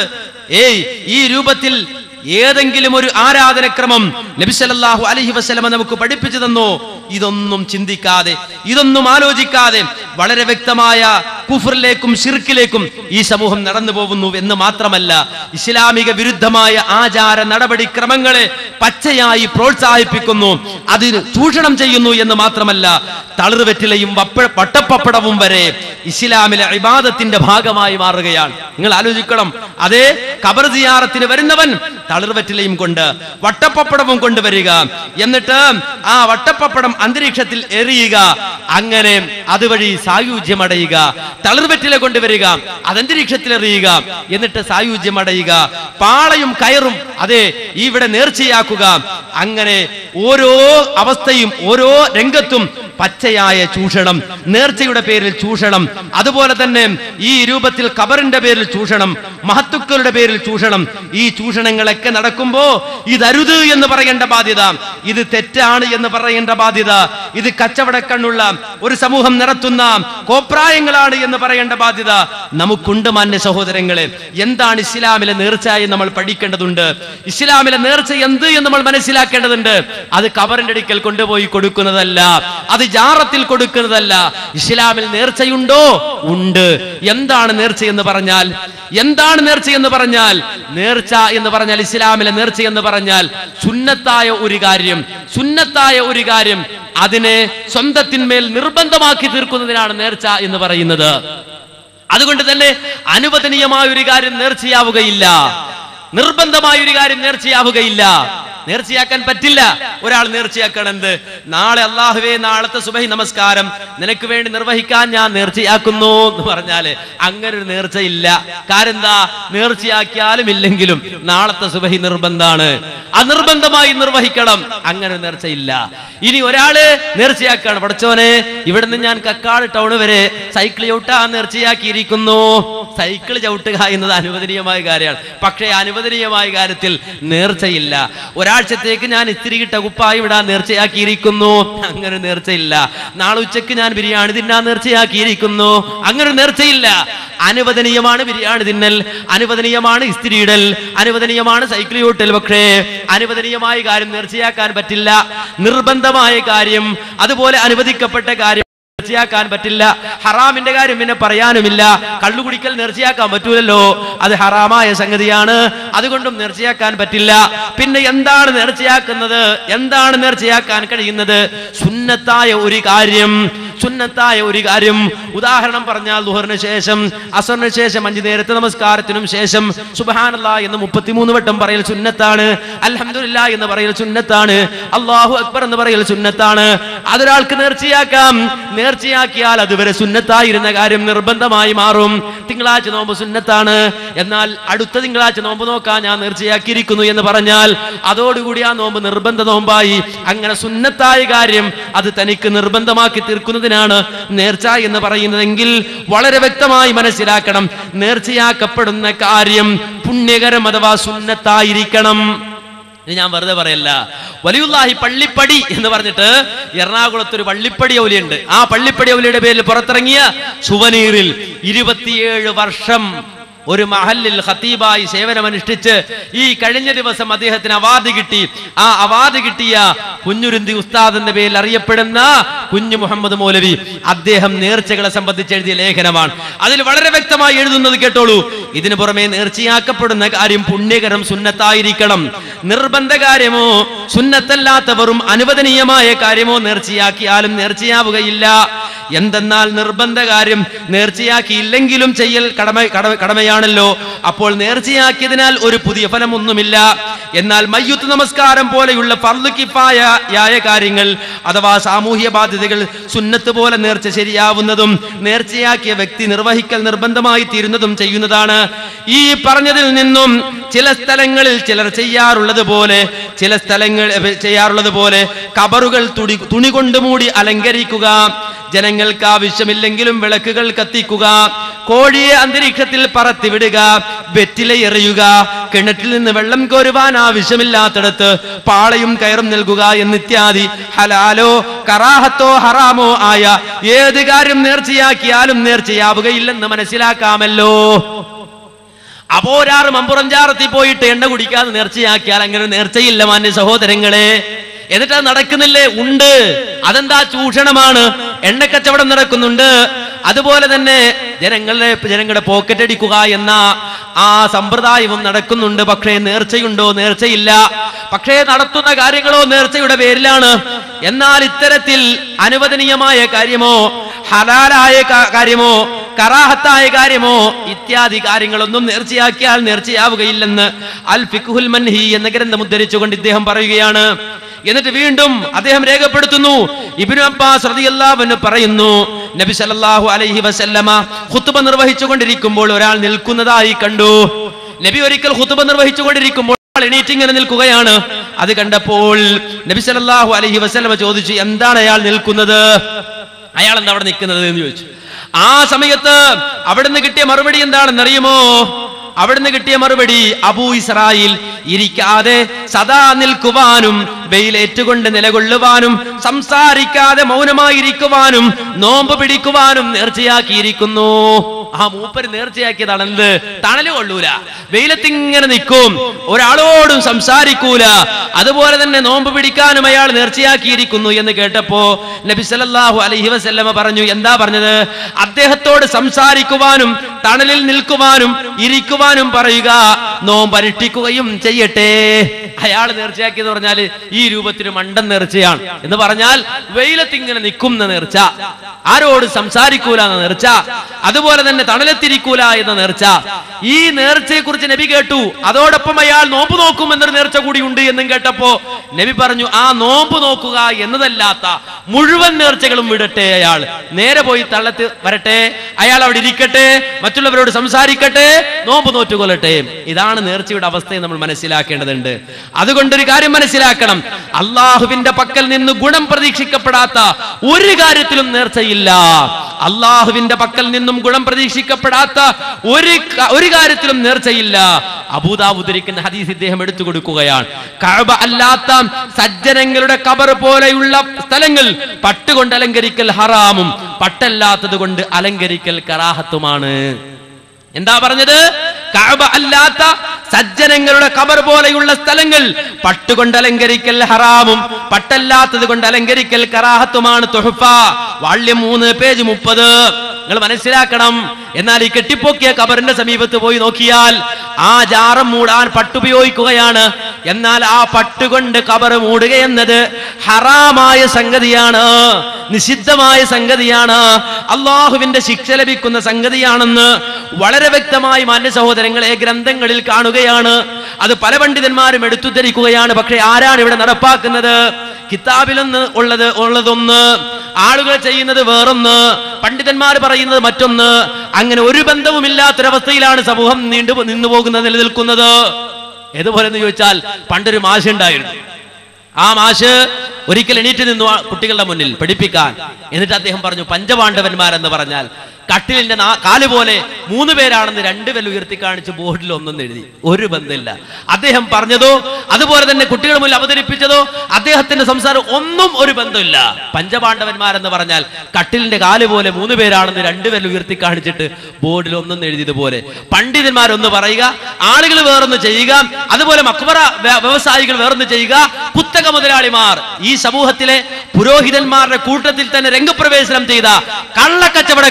A: ഈ രൂപത്തിൽ ഏതെങ്കിലും ഒരു ആരാധനക്രമം നബി സല്ലല്ലാഹു അലൈഹി വസല്ലം നമുക്ക് പഠിപ്പിച്ചു തന്നോ? ഇതൊന്നും ചിന്തിക്കാതെ, ഇതൊന്നും ആലോചിക്കാതെ വളരെ വ്യക്തമായ കുഫറിലേക്കും ശിർക്കിലേക്കും ഈ സമൂഹം നടന്നു പോകുന്നു എന്ന് മാത്രമല്ല, ഇസ്ലാമിക വിരുദ്ധമായ ആചാര നടപടിക്രമങ്ങളെ പച്ചയായി പ്രോത്സാഹിപ്പിക്കുന്നു, അതിന് ചൂഷണം ചെയ്യുന്നു എന്ന് മാത്രമല്ല, തളിർവെറ്റിലയും വട്ടപ്പപ്പടവും വരെ ഇസ്ലാമിലെ ഇബാദത്തിന്റെ ഭാഗമായി മാറുകയാണ്. നിങ്ങൾ ആലോചിക്കണം. അതേ ഖബർ സിയാറത്തിന് വരുന്നവൻ തളിർവെറ്റിലയും കൊണ്ട് വട്ടപ്പപ്പടവും കൊണ്ടുവരിക, എന്നിട്ട് ആ വട്ടപ്പപ്പടം അന്തരീക്ഷത്തിൽ എറിയുക, അങ്ങനെ അതുവഴി സായുജ്യം അടയുക. തളിർവെറ്റില കൊണ്ടുവരിക, അത് അന്തരീക്ഷത്തിൽ എറിയുക, എന്നിട്ട് സായുജ്യം അടയുക. പാളയും കയറും അതെ ഇവിടെ നേർച്ചയാക്കുക. അങ്ങനെ ഓരോ അവസ്ഥയും ഓരോ രംഗത്തും പച്ചയായ ചൂഷണം, നേർച്ചയുടെ പേരിൽ ചൂഷണം. അതുപോലെ തന്നെ ഈ രൂപത്തിൽ ഖബറിന്റെ പേരിൽ ചൂഷണം, മഹത്തുക്കളുടെ പേരിൽ ചൂഷണം. ഈ ചൂഷണങ്ങളൊക്കെ നടക്കുമ്പോ ഇതരുത് എന്ന് പറയേണ്ട ബാധ്യത, ഇത് തെറ്റാണ് എന്ന് പറയേണ്ട ബാധ്യത, ഇത് കച്ചവടക്കണ്ണുള്ള ഒരു സമൂഹം നടത്തുന്ന കോപ്രായങ്ങളാണ് എന്ന് പറയേണ്ട ബാധ്യത നമുക്കുണ്ട്. മാന്യ സഹോദരങ്ങളെ, എന്താണ് ഇസ്ലാമിലെ നേർച്ച എന്ന് നമ്മൾ പഠിക്കേണ്ടതുണ്ട്. ഇസ്ലാമിലെ നേർച്ച എന്ത് എന്ന് നമ്മൾ മനസ്സിലാക്കേണ്ടതുണ്ട്. അത് ഖബറിന്റെ അടുക്കൽ കൊണ്ടുപോയി കൊടുക്കുന്നതല്ല, അത് ജാറത്തിൽ കൊടുക്കുന്നതല്ല. ഇസ്ലാമിൽ നേർച്ചയുണ്ടോ? ഉണ്ട്. എന്താണ് നേർച്ച എന്ന് പറഞ്ഞാൽ? എന്താണ് നേർച്ച എന്ന് പറഞ്ഞാൽ? നേർച്ച എന്ന് പറഞ്ഞാൽ, ഇസ്ലാമിലെ നേർച്ച എന്ന് പറഞ്ഞാൽ സുന്നത്തായ ഒരു കാര്യം, സുന്നത്തായ ഒരു കാര്യം അതിനെ സ്വന്തത്തിന്മേൽ നിർബന്ധമാക്കി തീർക്കുന്നതിനാണ് നേർച്ച എന്ന് പറയുന്നത്. അതുകൊണ്ട് തന്നെ അനുവദനീയമായ ഒരു കാര്യം നേർച്ചയാവുകയില്ല, നിർബന്ധമായ ഒരു കാര്യം നേർച്ചയാവുകയില്ല. നേർച്ചയാക്കാൻ പറ്റില്ല. ഒരാൾ നേർച്ചയാക്കണം എന്ത്? നാളെ അല്ലാഹുവേ നാളത്തെ സുബഹി നമസ്കാരം നിനക്ക് വേണ്ടി നിർവഹിക്കാൻ ഞാൻ നേർച്ചയാക്കുന്നു എന്ന് പറഞ്ഞാല് അങ്ങനെ ഒരു നേർച്ചയില്ല. കാരണം എന്താ? നേർച്ചയാക്കിയാലും ഇല്ലെങ്കിലും നാളത്തെ സുബഹി നിർബന്ധാണ്, അനിർബന്ധമായി നിർവഹിക്കണം. അങ്ങനെ ഒരു നേർച്ചയില്ല. ഇനി ഒരാള് നേർച്ചയാക്കാണ്, പഠിച്ചോനെ ഇവിടുന്ന് ഞാൻ കക്കാട് ടൗണ് വരെ സൈക്കിൾ ചവിട്ടാൻ നേർച്ചയാക്കിയിരിക്കുന്നു. സൈക്കിൾ ചവിട്ടുക എന്നത് അനുവദനീയമായ കാര്യമാണ്. പക്ഷേ അനുവദനീയമായ കാര്യത്തിൽ നേർച്ചയില്ല. ഒരാഴ്ചത്തേക്ക് ഞാൻ ഇത്തിരി കിട്ട കുപ്പായി വിടാൻ നേർച്ചയാക്കിയിരിക്കുന്നു. അങ്ങനെ നേർച്ചയില്ല. നാളെ ഉച്ചക്ക് ഞാൻ ബിരിയാണി തിന്നാൻ നേർച്ചയാക്കിയിരിക്കുന്നു. അങ്ങനെ നേർച്ചയില്ല. അനുവദനീയമാണ് ബിരിയാണി തിന്നൽ, അനുവദനീയമാണ് ഇസ്തിരിയിടൽ, അനുവദനീയമാണ് സൈക്കിൾ ചവിട്ടൽ. പക്ഷേ അനുവദനീയമായ കാര്യം നേർച്ചയാക്കാൻ പറ്റില്ല. നിർബന്ധമായ കാര്യം, അതുപോലെ അനുവദിക്കപ്പെട്ട കാര്യം നേർച്ചയാക്കാൻ പറ്റില്ല. ഹറാമിന്റെ കാര്യം പിന്നെ പറയാനുമില്ല. കള്ളുകുടിക്കൽ നേർച്ചയാക്കാൻ പറ്റൂലല്ലോ, അത് ഹറാമായ സംഗതിയാണ്, അതുകൊണ്ടും നേർച്ചയാക്കാൻ പറ്റില്ല. പിന്നെ എന്താണ് നേർച്ചയാക്കുന്നത്? എന്താണ് നേർച്ചയാക്കാൻ കഴിയുന്നത്? സുന്നത്തായ ഒരു കാര്യം, സുന്നത്തായ ഒരു കാര്യം. ഉദാഹരണം പറഞ്ഞാൽ ദുഹറിന് ശേഷം, അസറിന് ശേഷം 5 നേരത്തെ നമസ്കാരത്തിനും ശേഷം സുബ്ഹാനല്ലാഹ് എന്ന് 33 വട്ടം പറയൽ സുന്നത്താണ്. അൽഹംദുലില്ലാഹ് എന്ന് പറയൽ സുന്നത്താണ്. അല്ലാഹു അക്ബർ എന്ന് പറയൽ സുന്നത്താണ്. അതൊരാൾക്ക് നേർച്ചയാക്കാം. നേർച്ചയാക്കിയാൽ അതുവരെ സുന്നത്തായിരുന്ന കാര്യം നിർബന്ധമായി മാറും. തിങ്കളാഴ്ച നോമ്പ് സുന്നത്താണ്, എന്നാൽ അടുത്ത തിങ്കളാഴ്ച നോമ്പ് നോക്കാൻ ഞാൻ നേർച്ചയാക്കിയിരിക്കുന്നു എന്ന് പറഞ്ഞാൽ അതോടുകൂടി ആ നോമ്പ് നിർബന്ധ നോമ്പായി. അങ്ങനെ സുന്നത്തായ കാര്യം അത് തനിക്ക് നിർബന്ധമാക്കി തീർക്കുന്നതിനാണ് നേർച്ച എന്ന് പറയുന്നതെങ്കിൽ വളരെ വ്യക്തമായി മനസ്സിലാക്കണം, നേർച്ചയാക്കപ്പെടുന്ന കാര്യം പുണ്യകരം അഥവാ സുന്നത്തായിരിക്കണം. ഞാൻ വെറുതെ പറയല്ല. വലിയുല്ലാഹി പള്ളിപ്പടി എന്ന് പറഞ്ഞിട്ട് എറണാകുളത്ത് ഒരു പള്ളിപ്പടി ഔലിയുണ്ട്. ആ പള്ളിപ്പടി ഔലിയുടെ പേരിൽ പുറത്തിറങ്ങിയ സുവനീറിൽ 27 വർഷം ഒരു മഹല്ലിൽ ഖതീബായി സേവനമനുഷ്ഠിച്ച് ഈ കഴിഞ്ഞ ദിവസം അദ്ദേഹത്തിന് അവാർഡ് കിട്ടി. ആ അവാർഡ് കിട്ടിയ കുഞ്ഞുരുന്തി ഉസ്താദ് എന്ന പേരിൽ അറിയപ്പെടുന്ന കുഞ്ഞു മുഹമ്മദ് മൗലവി, അദ്ദേഹം നേർച്ചകളെ സംബന്ധിച്ച് എഴുതിയ ലേഖനമാണ്. അതിൽ വളരെ വ്യക്തമായി എഴുതുന്നത് കേട്ടോളൂ. ഇതിനു പുറമെ നേർച്ചയാക്കപ്പെടുന്ന കാര്യം പുണ്യകരം സുന്നത്തായിരിക്കണം. നിർബന്ധ കാര്യമോ സുന്നത്തല്ലാത്ത വെറും അനുവദനീയമായ കാര്യമോ നേർച്ചയാക്കിയാലും നേർച്ചയാവുകയില്ല. എന്തെന്നാൽ നിർബന്ധ കാര്യം നേർച്ചയാക്കിയില്ലെങ്കിലും ചെയ്യൽ കടമയാണല്ലോ. അപ്പോൾ നേർച്ചയാക്കിയതിനാൽ ഒരു പുതിയ ഫലമൊന്നുമില്ല. എന്നാൽ മയ്യുത്ത് നമസ്കാരം പോലെയുള്ള ഫർള് കിഫായയായ കാര്യങ്ങൾ അഥവാ സാമൂഹ്യ ബാധ്യതകൾ സുന്നത്ത് പോലെ നേർച്ച ശരിയാവുന്നതും നേർച്ചയാക്കിയ വ്യക്തി നിർവഹിക്കൽ നിർബന്ധമായി തീരുന്നതും ചെയ്യുന്നതാണ്. ഈ പറഞ്ഞതിൽ നിന്നും ചില സ്ഥലങ്ങളിൽ ചിലർ ചെയ്യാറുള്ളത് പോലെ ഖബറുകൾ തുണി കൊണ്ട് മൂടി അലങ്കരിക്കുക, ജനങ്ങൾക്ക് ആവശ്യമില്ലെങ്കിലും വിളക്കുകൾ കത്തിക്കുക, കോഴിയെ അന്തരീക്ഷത്തിൽ പറത്തിവിടുക, വെറ്റില എറിയുക, കിണറ്റിൽ നിന്ന് വെള്ളം കോരുവാൻ ആവശ്യമില്ലാത്തടത്ത് പാളയും കയറും നൽകുക എന്നിത്യാദി ഹലാലോ കറാഹത്തോ ഹറാമോ ആയ ഏത് കാര്യം നേർച്ചയാക്കിയാലും നേർച്ചയാവുകയില്ലെന്ന് മനസ്സിലാക്കാമല്ലോ. അപ്പോ ഒരാറ് മമ്പുറഞ്ചാറത്തിൽ പോയിട്ട് എണ്ണ കുടിക്കാതെ നേർച്ചയാക്കിയാൽ അങ്ങനെ നേർച്ചയില്ല മാന്യ സഹോദരങ്ങളെ. എന്നിട്ട് അത് നടക്കുന്നില്ലേ? ഉണ്ട്. അതെന്താ? ചൂഷണമാണ്. എണ്ണക്കച്ചവടം നടക്കുന്നുണ്ട്. അതുപോലെ തന്നെ ജനങ്ങളുടെ പോക്കറ്റ് അടിക്കുക എന്ന ആ സമ്പ്രദായവും നടക്കുന്നുണ്ട്. പക്ഷേ നേർച്ചയുണ്ടോ? നേർച്ചയില്ല. പക്ഷേ നടത്തുന്ന കാര്യങ്ങളോ നേർച്ചയുടെ പേരിലാണ്. എന്നാൽ ഇത്തരത്തിൽ അനുവദനീയമായ കാര്യമോ ഹലാലായ കാര്യമോ കറാഹത്തായ കാര്യമോ ഇത്യാദി കാര്യങ്ങളൊന്നും നേർച്ചയാക്കിയാൽ നേർച്ചയാവുകയില്ലെന്ന് അൽ ഫിഖ്ഹുൽ മൻഹി എന്ന ഗ്രന്ഥം ഉദ്ധരിച്ചുകൊണ്ട് ഇദ്ദേഹം പറയുകയാണ്. എന്നിട്ട് വീണ്ടും അദ്ദേഹം രേഖപ്പെടുത്തുന്നു, ഇബ്നു അബ്ബാസ് റളിയല്ലാഹു അൻഹു പറയുന്നു, നബി സല്ലല്ലാഹു അലൈഹി വസല്ലമ ഖുത്ബ നിർവഹിച്ചുകൊണ്ടിരിക്കുമ്പോൾ ഒരാൾ നിൽക്കുന്നതായി കണ്ടു. നബി ഒരിക്കൽ ഖുത്ബ നിർവഹിച്ചുകൊണ്ടിരിക്കുമ്പോൾ എണീറ്റ് ഇങ്ങനെ നിൽക്കുകയാണ്. അത് കണ്ടപ്പോൾ നബി സല്ലല്ലാഹു അലൈഹി വസല്ലമ ചോദിച്ചു, എന്താണ് അയാൾ നിൽക്കുന്നത്? അയാൾ എന്താ അവിടെ നിൽക്കുന്നത് എന്ന് ചോദിച്ചു. ആ സമയത്ത് അവിടുന്ന് കിട്ടിയ മറുപടി എന്താണെന്നറിയുമോ? അവിടുന്ന് കിട്ടിയ മറുപടി, അബൂ ഇസ്രായേൽ ഇരിക്കാതെ സദാ നിൽക്കുവാനും വെയിലേറ്റുകൊണ്ട് നിലകൊള്ളുവാനും സംസാരിക്കാതെ മൗനമായിരിക്കുവാനും നോമ്പ് പിടിക്കുവാനും നേർച്ചയാക്കിയിരിക്കുന്നു. ആ മൂപ്പര് നേർച്ചയാക്കിയതാണ് എന്ത്? തണല് കൊള്ളൂല, വെയിലത്തിങ്ങനെ നിൽക്കും, ഒരാളോടും സംസാരിക്കൂല, അതുപോലെ തന്നെ നോമ്പ് പിടിക്കാനും അയാൾ നേർച്ചയാക്കിയിരിക്കുന്നു എന്ന് കേട്ടപ്പോ നബി സല്ലല്ലാഹു അലൈഹി വസല്ലമ പറഞ്ഞു, എന്താ പറഞ്ഞത്? അദ്ദേഹത്തോട് സംസാരിക്കുവാനും തണലിൽ നിൽക്കുവാനും ഇരിക്കുവാനും പറയുക, നോമ്പ് അനുഷ്ഠിക്കുകയും ചെയ്യട്ടെ. അയാൾ നേർച്ചയാക്കിയെന്ന് പറഞ്ഞാൽ ഈ രൂപത്തിന് മണ്ടൻ നേർച്ചയാണ് എന്ന് പറഞ്ഞാൽ വെയിലത്തിങ്ങനെ നിൽക്കുന്ന നേർച്ച, ആരോട് സംസാരിക്കൂല എന്ന നേർച്ച, അതുപോലെ തന്നെ തണലത്തിരിക്കൂല എന്ന നേർച്ച. ഈ നേർച്ചയെ കുറിച്ച് നബി കേട്ടു. അതോടൊപ്പം അയാൾ നോമ്പ് നോക്കും എന്നൊരു നേർച്ച കൂടി ഉണ്ട് എന്നും കേട്ടപ്പോ നബി പറഞ്ഞു, ആ നോമ്പ് നോക്കുക എന്നതല്ലാത്ത മുഴുവൻ നേർച്ചകളും വിടട്ടെ. അയാൾ നേരെ പോയി തള്ളത്ത് വരട്ടെ, അയാൾ അവിടെ ഇരിക്കട്ടെ, മറ്റുള്ളവരോട് സംസാരിക്കട്ടെ, നോമ്പ് നോറ്റുകൊള്ളട്ടെ. ഇതാണ് നേർച്ചയുടെ അവസ്ഥയെ നമ്മൾ മനസ്സിലാക്കേണ്ടതുണ്ട്. അതുകൊണ്ടൊരു കാര്യം മനസ്സിലാക്കണം, അള്ളാഹുവിന്റെ പക്കൽ നിന്ന് ഗുണം പ്രതീക്ഷിക്കപ്പെടാത്ത ഒരു കാര്യത്തിലും നേർച്ചയില്ല. അള്ളാഹുവിന്റെ പക്കൽ നിന്നും ഗുണം പ്രതീക്ഷിക്കപ്പെടാത്ത ഒരു കാര്യത്തിലും നേർച്ചയില്ല. അബൂദാവൂദ് ഉദ്ധരിക്കുന്ന ഹദീസ് ഇദ്ദേഹം എടുത്തു കൊടുക്കുകയാണ്. കഅബ അല്ലാത്ത സജ്ജനങ്ങളുടെ ഖബർ പോലെയുള്ള സ്ഥലങ്ങൾ പട്ടുകൊണ്ട് അലങ്കരിക്കൽ ഹറാമും പട്ടല്ലാത്തത് കൊണ്ട് അലങ്കരിക്കൽ കറാഹത്തുമാണ്. എന്താ പറഞ്ഞത്? കഅബ അല്ലാത്ത സജ്ജനങ്ങളുടെ ഖബർ പോലെയുള്ള സ്ഥലങ്ങൾ പട്ടുകൊണ്ട് അലങ്കരിക്കൽ ഹറാമും പട്ടല്ലാത്തത് കൊണ്ട് അലങ്കരിക്കൽ കറാഹത്തുമാണ്. തുഹ്ഫ വാള്യം 3 പേജ് 30. നിങ്ങൾ മനസ്സിലാക്കണം. എന്നാൽ ഈ കെട്ടിപ്പൊക്കിയ ഖബറിന്റെ സമീപത്ത് പോയി നോക്കിയാൽ ആ ജാറം മൂടാൻ പട്ടുപയോഗിക്കുകയാണ്. എന്നാൽ ആ പട്ടുകൊണ്ട് ഖബർ മൂടുക എന്നത് ഹറാമായ സംഗതിയാണ്, നിഷിദ്ധമായ സംഗതിയാണ്, അള്ളാഹുവിന്റെ ശിക്ഷ ലഭിക്കുന്ന സംഗതിയാണെന്ന് വളരെ വ്യക്തമായി മാന്യ സഹോദരങ്ങളെ ഗ്രന്ഥങ്ങളിൽ കാണുകയാണ്. അത് പല പണ്ഡിതന്മാരും എടുത്തുദ്ധരിക്കുകയാണ്. പക്ഷെ ആരാണ് ഇവിടെ നടപ്പാക്കുന്നത്? കിതാബിലൊന്ന് ഉള്ളതൊന്ന്, ആളുകൾ ചെയ്യുന്നത് വേറൊന്ന്, പണ്ഡിതന്മാർ പറയുന്നത് മറ്റൊന്ന്. അങ്ങനെ ഒരു ബന്ധവുമില്ലാത്തൊരവസ്ഥയിലാണ് സമൂഹം നിന്നു പോകുന്നത്, നിലനിൽക്കുന്നത്. ഏതുപോലെ എന്ന് ചോദിച്ചാൽ, പണ്ടൊരു മാഷ് ഉണ്ടായിരുന്നു. ആ മാഷ് ഒരിക്കൽ എണീറ്റ് നിന്നു കുട്ടികളുടെ മുന്നിൽ പഠിപ്പിക്കാൻ. എന്നിട്ട് അദ്ദേഹം പറഞ്ഞു, പഞ്ചപാണ്ഡവന്മാരെന്ന് പറഞ്ഞാൽ കട്ടിലിന്റെ കാല് പോലെ 3 പേരാണെന്ന് 2 പേര് ഉയർത്തി കാണിച്ച് ബോർഡിൽ ഒന്നും എഴുതി. ഒരു ബന്ധമില്ല. അദ്ദേഹം പറഞ്ഞതോ അതുപോലെ തന്നെ കുട്ടികളുടെ മുന്നിൽ അവതരിപ്പിച്ചതോ അദ്ദേഹത്തിന്റെ സംസാരം ഒന്നും ഒരു ബന്ധമില്ല. പഞ്ചപാണ്ഡവന്മാരെന്ന് പറഞ്ഞാൽ കട്ടിലിന്റെ കാല് പോലെ 3 പേരാണെന്ന് 2 പേര് ഉയർത്തി കാണിച്ചിട്ട് ബോർഡിൽ ഒന്നും എഴുതിയതുപോലെ പണ്ഡിതന്മാരൊന്ന് പറയുക, ആളുകൾ വേറൊന്ന് ചെയ്യുക, അതുപോലെ മക്ബറ വ്യവസായികൾ വേറൊന്ന് ചെയ്യുക, പുസ്തക മുതലാളിമാർ ഈ സമൂഹത്തിലെ പുരോഹിതന്മാരുടെ കൂട്ടത്തിൽ തന്നെ രംഗപ്രവേശനം ചെയ്ത കള്ളക്കച്ചവടക്കാർ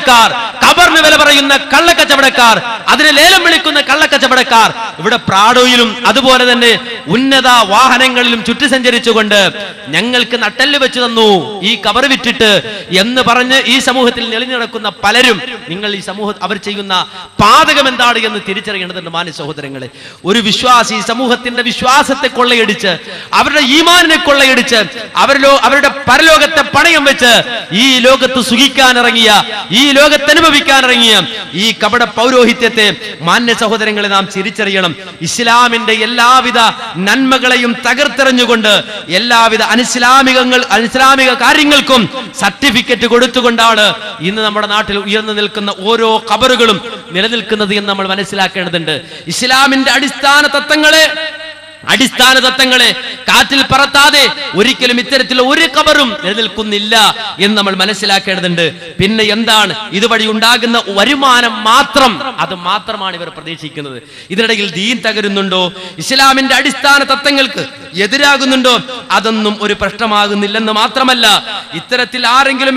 A: ഖബറിന് വില പറയുന്ന കള്ളക്കച്ചവടക്കാർ, അതിനെ ലേലം വിളിക്കുന്ന കള്ളക്കച്ചവടക്കാർ ഇവിടെ പ്രാഡോയിലും അതുപോലെ തന്നെ ഉന്നത വാഹനങ്ങളിലും ചുറ്റി സഞ്ചരിച്ചുകൊണ്ട് ഞങ്ങൾക്ക് നട്ടെല്ല് വെച്ച് തന്നു ഈ ഖബർ വിറ്റിട്ട് എന്ന് പറഞ്ഞ് ഈ സമൂഹത്തിൽ നെളിഞ്ഞു നടക്കുന്ന പലരും, നിങ്ങൾ ഈ സമൂഹം അവർ ചെയ്യുന്ന പാതകം എന്താണ് എന്ന് തിരിച്ചറിയേണ്ടതുണ്ട്. മാന്യ സഹോദരങ്ങളെ, ഒരു വിശ്വാസി സമൂഹത്തിന്റെ വിശ്വാസത്തെ കൊള്ളയടിച്ച്, അവരുടെ ഈമാനിനെ കൊള്ളയടിച്ച്, അവരുടെ പരലോകത്തെ പണയം വെച്ച് ഈ ലോകത്ത് സുഖിക്കാൻ ഇറങ്ങിയ, ഈ ലോകത്ത് അനുഭവിക്കാൻ ഇറങ്ങിയ ഈ കപട പൗരോഹിത്യത്തെ മാന്യ സഹോദരങ്ങളെ നാം തിരിച്ചറിയണം. ഇസ്ലാമിന്റെ എല്ലാവിധ നന്മകളെയും തകർത്തെറിഞ്ഞുകൊണ്ട് എല്ലാവിധ അനിസ്ലാമിക കാര്യങ്ങൾക്കും സർട്ടിഫിക്കറ്റ് കൊടുത്തുകൊണ്ടാണ് ഇന്ന് നമ്മുടെ നാട്ടിൽ ഉയർന്നു നിൽക്കുന്ന ഓരോ ഖബറുകളും നിലനിൽക്കുന്നത് എന്ന് നമ്മൾ മനസ്സിലാക്കേണ്ടതുണ്ട്. ഇസ്ലാമിന്റെ അടിസ്ഥാന തത്വങ്ങളെ കാറ്റിൽ പറത്താതെ ഒരിക്കലും ഇത്തരത്തിലുള്ള ഒരു ഖബറും നിലനിൽക്കുന്നില്ല എന്ന് നമ്മൾ മനസ്സിലാക്കേണ്ടതുണ്ട്. പിന്നെ എന്താണ് ഇതുവഴി ഉണ്ടാകുന്ന വരുമാനം അത് മാത്രമാണ് ഇവർ പ്രതീക്ഷിക്കുന്നത്. ഇതിനിടയിൽ ദീൻ തകരുന്നുണ്ടോ, ഇസ്ലാമിന്റെ അടിസ്ഥാന തത്വങ്ങൾക്ക് എതിരാകുന്നുണ്ടോ, അതൊന്നും ഒരു പ്രശ്നമാകുന്നില്ലെന്ന് മാത്രമല്ല, ഇത്തരത്തിൽ ആരെങ്കിലും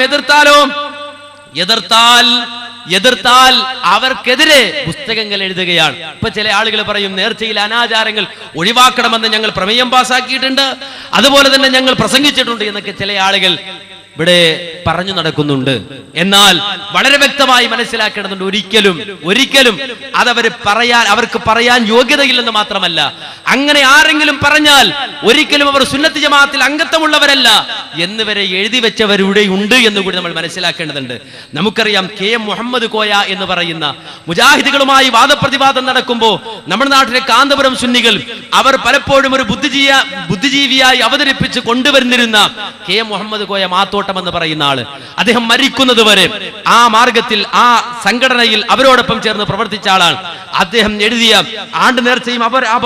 A: എതിർത്താൽ അവർക്കെതിരെ പുസ്തകങ്ങൾ എഴുതുകയാണ്. ഇപ്പൊ ചില ആളുകൾ പറയും, നേർച്ചയിൽ അനാചാരങ്ങൾ ഒഴിവാക്കണമെന്ന് ഞങ്ങൾ പ്രമേയം പാസാക്കിയിട്ടുണ്ട്, അതുപോലെ തന്നെ ഞങ്ങൾ പ്രസംഗിച്ചിട്ടുണ്ട് എന്നൊക്കെ ചില ആളുകൾ ഇവിടെ പറഞ്ഞു നടക്കുന്നുണ്ട്. എന്നാൽ വളരെ വ്യക്തമായി മനസ്സിലാക്കേണ്ടതുണ്ട്, ഒരിക്കലും അവർക്ക് പറയാൻ യോഗ്യതയില്ലെന്ന് മാത്രമല്ല, അങ്ങനെ ആരെങ്കിലും പറഞ്ഞാൽ ഒരിക്കലും അവർ സുന്നത്ത് ജമാഅത്തിൽ അംഗത്വമുള്ളവരല്ല എന്നിവരെ എഴുതി വെച്ചവരുടെ ഉണ്ട് എന്ന് കൂടി നമ്മൾ മനസ്സിലാക്കേണ്ടതുണ്ട്. നമുക്കറിയാം, KM മുഹമ്മദ് കോയ എന്ന് പറയുന്ന മുജാഹിദുകളുമായി വാദപ്രതിവാദം നടക്കുമ്പോൾ നമ്മുടെ നാട്ടിലെ കാന്തപുരം സുന്നികൾ അവർ പലപ്പോഴും ഒരു ബുദ്ധിജീവിയായി അവതരിപ്പിച്ച് കൊണ്ടുവരുന്നിരുന്ന KM മുഹമ്മദ് കോയ മാത്തോട്ടം എന്ന് പറയുന്ന ആള്, അദ്ദേഹം മരിക്കുന്നത് വരെ ആ മാർഗത്തിൽ, ആ സംഘടനയിൽ അവരോടൊപ്പം ചേർന്ന് പ്രവർത്തിച്ച ആളാണ്. അദ്ദേഹം എഴുതിയ ആണ്ട് നേർച്ചയും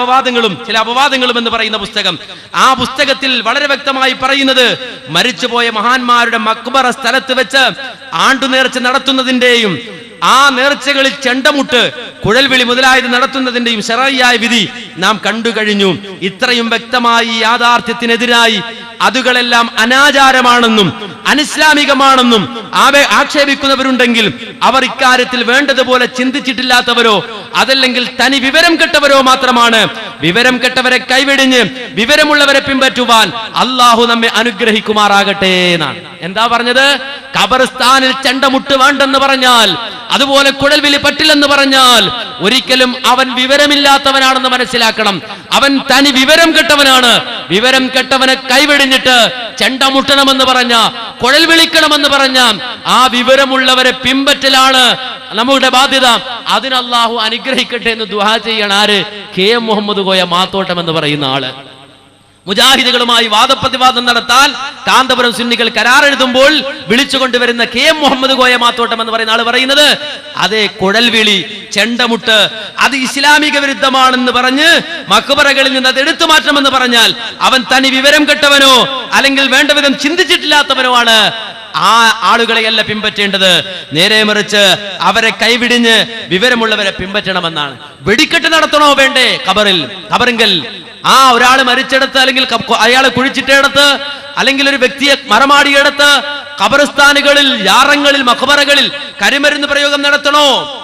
A: ചില അപവാദങ്ങളും എന്ന് പറയുന്ന പുസ്തകം, ആ പുസ്തകത്തിൽ വളരെ വ്യക്തമായി പറയുന്നത്, മരിച്ചുപോയ മഹാന്മാരുടെ മക്ബറ സ്ഥലത്ത് വെച്ച് ആണ്ടു നേർച്ച നടത്തുന്നതിന്റെയും ആ നേർച്ചകളിൽ ചെണ്ടമുട്ട്, കുഴൽവിളി മുതലായത് നടത്തുന്നതിന്റെയും ശറഈയായ വിധി നാം കണ്ടു കഴിഞ്ഞു. ഇത്രയും വ്യക്തമായി യാഥാർത്ഥ്യത്തിനെതിരായി അതുകളെല്ലാം അനാചാരമാണെന്നും അനിസ്ലാമികമാണെന്നും ആക്ഷേപിക്കുന്നവരുണ്ടെങ്കിൽ അവർ ഇക്കാര്യത്തിൽ വേണ്ടതുപോലെ ചിന്തിച്ചിട്ടില്ലാത്തവരോ അതല്ലെങ്കിൽ തനി വിവരം കെട്ടവരോ മാത്രമാണ്. വിവരം കെട്ടവരെ കൈവെടിഞ്ഞ് വിവരമുള്ളവരെ പിൻപറ്റുവാൻ അള്ളാഹു നമ്മെ അനുഗ്രഹിക്കുമാറാകട്ടെ എന്നാണ്. എന്താ പറഞ്ഞത്? ഖബർസ്ഥാനിൽ ചെണ്ടമുട്ട് വേണ്ടെന്ന് പറഞ്ഞാൽ, അതുപോലെ കുഴൽവിളി പറ്റില്ലെന്ന് പറഞ്ഞാൽ ഒരിക്കലും അവൻ വിവരമില്ലാത്തവനാണെന്ന് മനസ്സിലാക്കണം. അവൻ തനി വിവരം കെട്ടവനാണ്. വിവരം കെട്ടവനെ കൈവെടിഞ്ഞിട്ട് ചെണ്ടമുട്ടണമെന്ന് പറഞ്ഞ, കുഴൽ വിളിക്കണമെന്ന് പറഞ്ഞ ആ വിവരമുള്ളവരെ പിൻപറ്റലാണ് നമ്മുടെ ബാധ്യത. അതിന് അല്ലാഹു അനുഗ്രഹിക്കട്ടെ എന്ന് ദുആ ചെയ്യണം. ആര്? KM മുഹമ്മദ് കോയ മാത്തോട്ടം എന്ന് പറയുന്ന ആള്. മുജാഹിദുകളുമായി വാദപ്രതിവാദം നടത്താൻ കാന്തപുരം സുന്നികൾ കരാറെഴുതുമ്പോൾ വിളിച്ചുകൊണ്ടുവരുന്ന KM മുഹമ്മദ് കോയ മാത്തോട്ടം എന്ന് പറയുന്ന ആള് പറയുന്നത്, അതേ കുഴൽവിളി, ചെണ്ടമുട്ട് അത് ഇസ്ലാമിക വിരുദ്ധമാണെന്ന് പറഞ്ഞ് മക്ബറകളിൽ നിന്ന് അത് എടുത്തു മാറ്റണമെന്ന് പറഞ്ഞാൽ അവൻ തനി വിവരം കെട്ടവനോ അല്ലെങ്കിൽ വേണ്ട വിധം ചിന്തിച്ചിട്ടില്ലാത്തവനോ ആണ്. ആ ആളുകളെയല്ല പിൻപറ്റേണ്ടത്. നേരെ മറിച്ച് അവരെ കൈവിടിഞ്ഞ് വിവരമുള്ളവരെ പിൻപറ്റണമെന്നാണ്. വെടിക്കെട്ട് നടത്തണോ വേണ്ടേ? ഖബറിങ്കൽ ഒരാൾ മരിച്ചെടുത്ത്, അല്ലെങ്കിൽ അയാളെ കുഴിച്ചിട്ടെടുത്ത്, അല്ലെങ്കിൽ ഒരു വ്യക്തിയെ മറമാടിയെടുത്ത് ഖബർസ്ഥാനുകളിൽ, യാറങ്ങളിൽ, മഖബറകളിൽ കരിമരുന്ന് പ്രയോഗം നടത്തണോ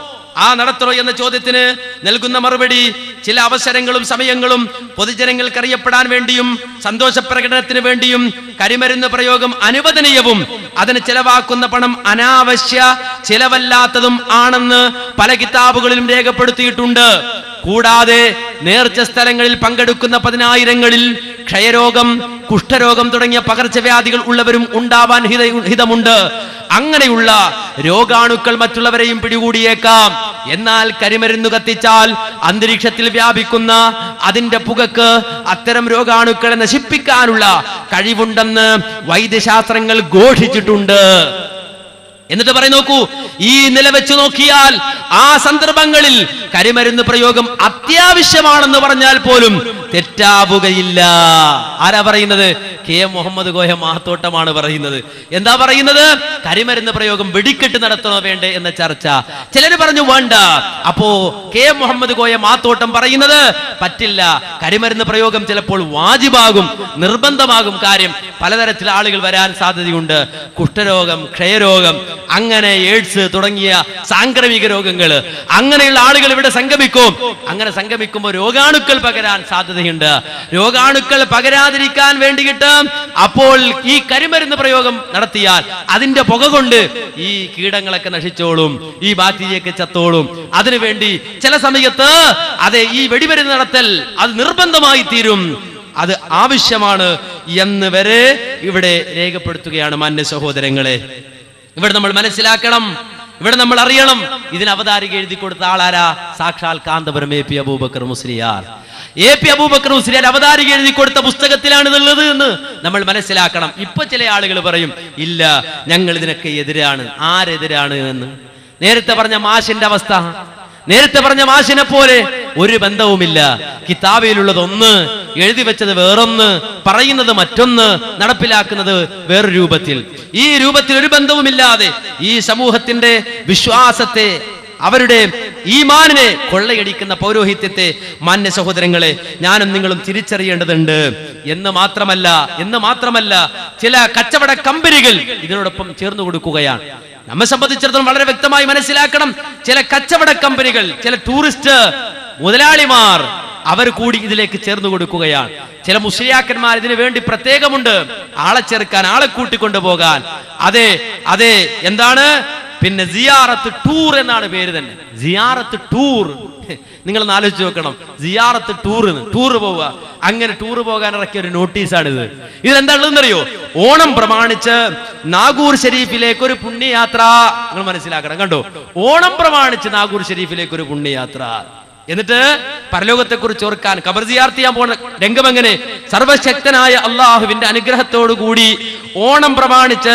A: എന്ന ചോദ്യത്തിന് നൽകുന്ന മറുപടി, ചില അവസരങ്ങളും സമയങ്ങളും പൊതുജനങ്ങൾക്ക് അറിയപ്പെടാൻ വേണ്ടിയും സന്തോഷ പ്രകടനത്തിന് വേണ്ടിയും കരിമരുന്ന് പ്രയോഗം അനുവദനീയവും അതിന് ചെലവാക്കുന്ന പണം അനാവശ്യ ചിലവല്ലാത്തതും ആണെന്ന് പല കിതാബുകളിലും രേഖപ്പെടുത്തിയിട്ടുണ്ട്. കൂടാതെ നേർച്ച സ്ഥലങ്ങളിൽ പങ്കെടുക്കുന്ന 10,000-ങ്ങളിൽ ക്ഷയരോഗം, കുഷ്ഠരോഗം തുടങ്ങിയ പകർച്ചവ്യാധികൾ ഉള്ളവരും ഉണ്ടാവാൻ ഹിതമുണ്ട്. അങ്ങനെയുള്ള രോഗാണുക്കൾ മറ്റുള്ളവരെയും പിടികൂടിയേക്കാം. എന്നാൽ കരിമരുന്ന് കത്തിച്ചാൽ അന്തരീക്ഷത്തിൽ വ്യാപിക്കുന്ന അതിന്റെ പുകക്ക് അത്തരം രോഗാണുക്കളെ നശിപ്പിക്കാനുള്ള കഴിവുണ്ടെന്ന് വൈദ്യശാസ്ത്രങ്ങൾ ഘോഷിച്ചിട്ടുണ്ട്. എന്നിട്ട് നോക്കൂ, ഈ നില വെച്ച് നോക്കിയാൽ ആ സന്ദർഭങ്ങളിൽ കരിമരുന്ന് പ്രയോഗം അത്യാവശ്യമാണെന്ന് പറഞ്ഞാൽ പോലും തെറ്റാവുകയില്ല. ആരാ പറയുന്നത്? KM മുഹമ്മദ് കോയ മാത്തോട്ടമാണ് പറയുന്നത്. എന്താ പറയുന്നത്? കരിമരുന്ന് പ്രയോഗം വെടിക്കെട്ട് നടത്തണോ വേണ്ടേ എന്ന ചർച്ച. ചിലര് പറഞ്ഞു വേണ്ട. അപ്പോ KM മുഹമ്മദ് കോയ മാത്തോട്ടം പറയുന്നത് പറ്റില്ല, കരിമരുന്ന് പ്രയോഗം ചിലപ്പോൾ വാജിബാകും, നിർബന്ധമാകും. കാര്യം പലതരത്തിലുള്ള ആളുകൾ വരാൻ സാധ്യതയുണ്ട്. കുഷ്ഠരോഗം, ക്ഷയരോഗം, അങ്ങനെ എയ്ഡ്സ് തുടങ്ങിയ സാംക്രമിക രോഗങ്ങൾ, അങ്ങനെയുള്ള ആളുകൾ ഇവിടെ സംഗമിക്കും. അങ്ങനെ സംഗമിക്കുമ്പോൾ രോഗാണുക്കൾ പകരാൻ സാധ്യതയുണ്ട്. രോഗാണുക്കൾ പകരാതിരിക്കാൻ വേണ്ടിയിട്ട് അപ്പോൾ ഈ കരിമരുന്ന് പ്രയോഗം നടത്തിയാൽ അതിന്റെ പുക കൊണ്ട് ഈ കീടങ്ങളൊക്കെ നശിച്ചോളും, ഈ ബാക്ടീരിയൊക്കെ ചത്തോളും. അതിനുവേണ്ടി ചില സമയത്ത് അതെ ഈ വെടിമരുന്ന് നടത്തൽ അത് നിർബന്ധമായി തീരും, അത് ആവശ്യമാണ് എന്ന് വരെ ഇവിടെ രേഖപ്പെടുത്തുകയാണ്. മാന്യ സഹോദരങ്ങളെ, ഇവിടെ നമ്മൾ മനസ്സിലാക്കണം, ഇവിടെ നമ്മൾ അറിയണം, ഇതിന് അവതാരിക എഴുതി കൊടുത്ത ആളാരാ? സാക്ഷാൽ Kanthapuram A P Abubakar Musliyar. A P Abubakar Musliyar അവതാരിക എഴുതി കൊടുത്ത പുസ്തകത്തിലാണ് ഇതുള്ളത് എന്ന് നമ്മൾ മനസ്സിലാക്കണം. ഇപ്പൊ ചില ആളുകൾ പറയും, ഇല്ല ഞങ്ങൾ ഇതിനൊക്കെ എതിരാണ്. ആരെതിരാണ് എന്ന്? നേരത്തെ പറഞ്ഞ മാഷിന്റെ അവസ്ഥ, നേരത്തെ പറഞ്ഞ മാഷിനെ പോലെ ഒരു ബന്ധവുമില്ല. കിതാബിലുള്ളത് ഒന്ന്, എഴുതി വെച്ചത് വേറൊന്ന്, പറയുന്നത് മറ്റൊന്ന്, നടപ്പിലാക്കുന്നത് വേറൊരു രൂപത്തിൽ. ഈ രൂപത്തിൽ ഒരു ബന്ധവുമില്ലാതെ ഈ സമൂഹത്തിന്റെ വിശ്വാസത്തെ, അവരുടെ ഈമാനിനെ കൊള്ളയടിക്കുന്ന പൗരോഹിത്യത്തെ മാന്യ സഹോദരങ്ങളെ ഞാനും നിങ്ങളും തിരിച്ചറിയേണ്ടതുണ്ട്. എന്ന് മാത്രമല്ല ചില കച്ചവട കമ്പനികൾ ഇതിനോടൊപ്പം ചേർന്ന് കൊടുക്കുകയാണ്. നമ്മെ സംബന്ധിച്ചിടത്തോളം വളരെ വ്യക്തമായി മനസ്സിലാക്കണം, ചില കച്ചവട കമ്പനികൾ, ചില ടൂറിസ്റ്റ് മുതലാളിമാർ അവർ കൂടി ഇതിലേക്ക് ചേർന്ന് കൊടുക്കുകയാണ്. ചില മുസ്ലിയാക്കന്മാർ ഇതിനു വേണ്ടി പ്രത്യേകമുണ്ട്, ആളെ ചേർക്കാൻ, ആളെ കൂട്ടിക്കൊണ്ടുപോകാൻ. അതെ എന്താണ് പിന്നെ സിയാറത്ത് ടൂർ എന്നാണ് പേര് തന്നെ. സിയാറത്ത് ടൂർ, നിങ്ങൾ ആലോചിച്ച് നോക്കണം. സിയാറത്ത് ടൂർ പോവുക, അങ്ങനെ ടൂർ പോകാൻ ഇറക്കിയ ഒരു നോട്ടീസാണിത്. ഇതെന്താണെന്നറിയോ? ഓണം പ്രമാണിച്ച് നാഗൂർ ഷെരീഫിലേക്ക് ഒരു പുണ്യയാത്ര. നിങ്ങൾ മനസ്സിലാക്കണം, കണ്ടോ? ഓണം പ്രമാണിച്ച് നാഗൂർ ഷെരീഫിലേക്ക് ഒരു പുണ്യയാത്ര. എന്നിട്ട് പരലോകത്തെ കുറിച്ച് ഓർക്കാൻ ഖബർ സിയാറത്ത് ചെയ്യാൻ പോകുന്ന രംഗം എങ്ങനെ? സർവശക്തനായ അള്ളാഹുവിന്റെ അനുഗ്രഹത്തോടു കൂടി ഓണം പ്രമാണിച്ച്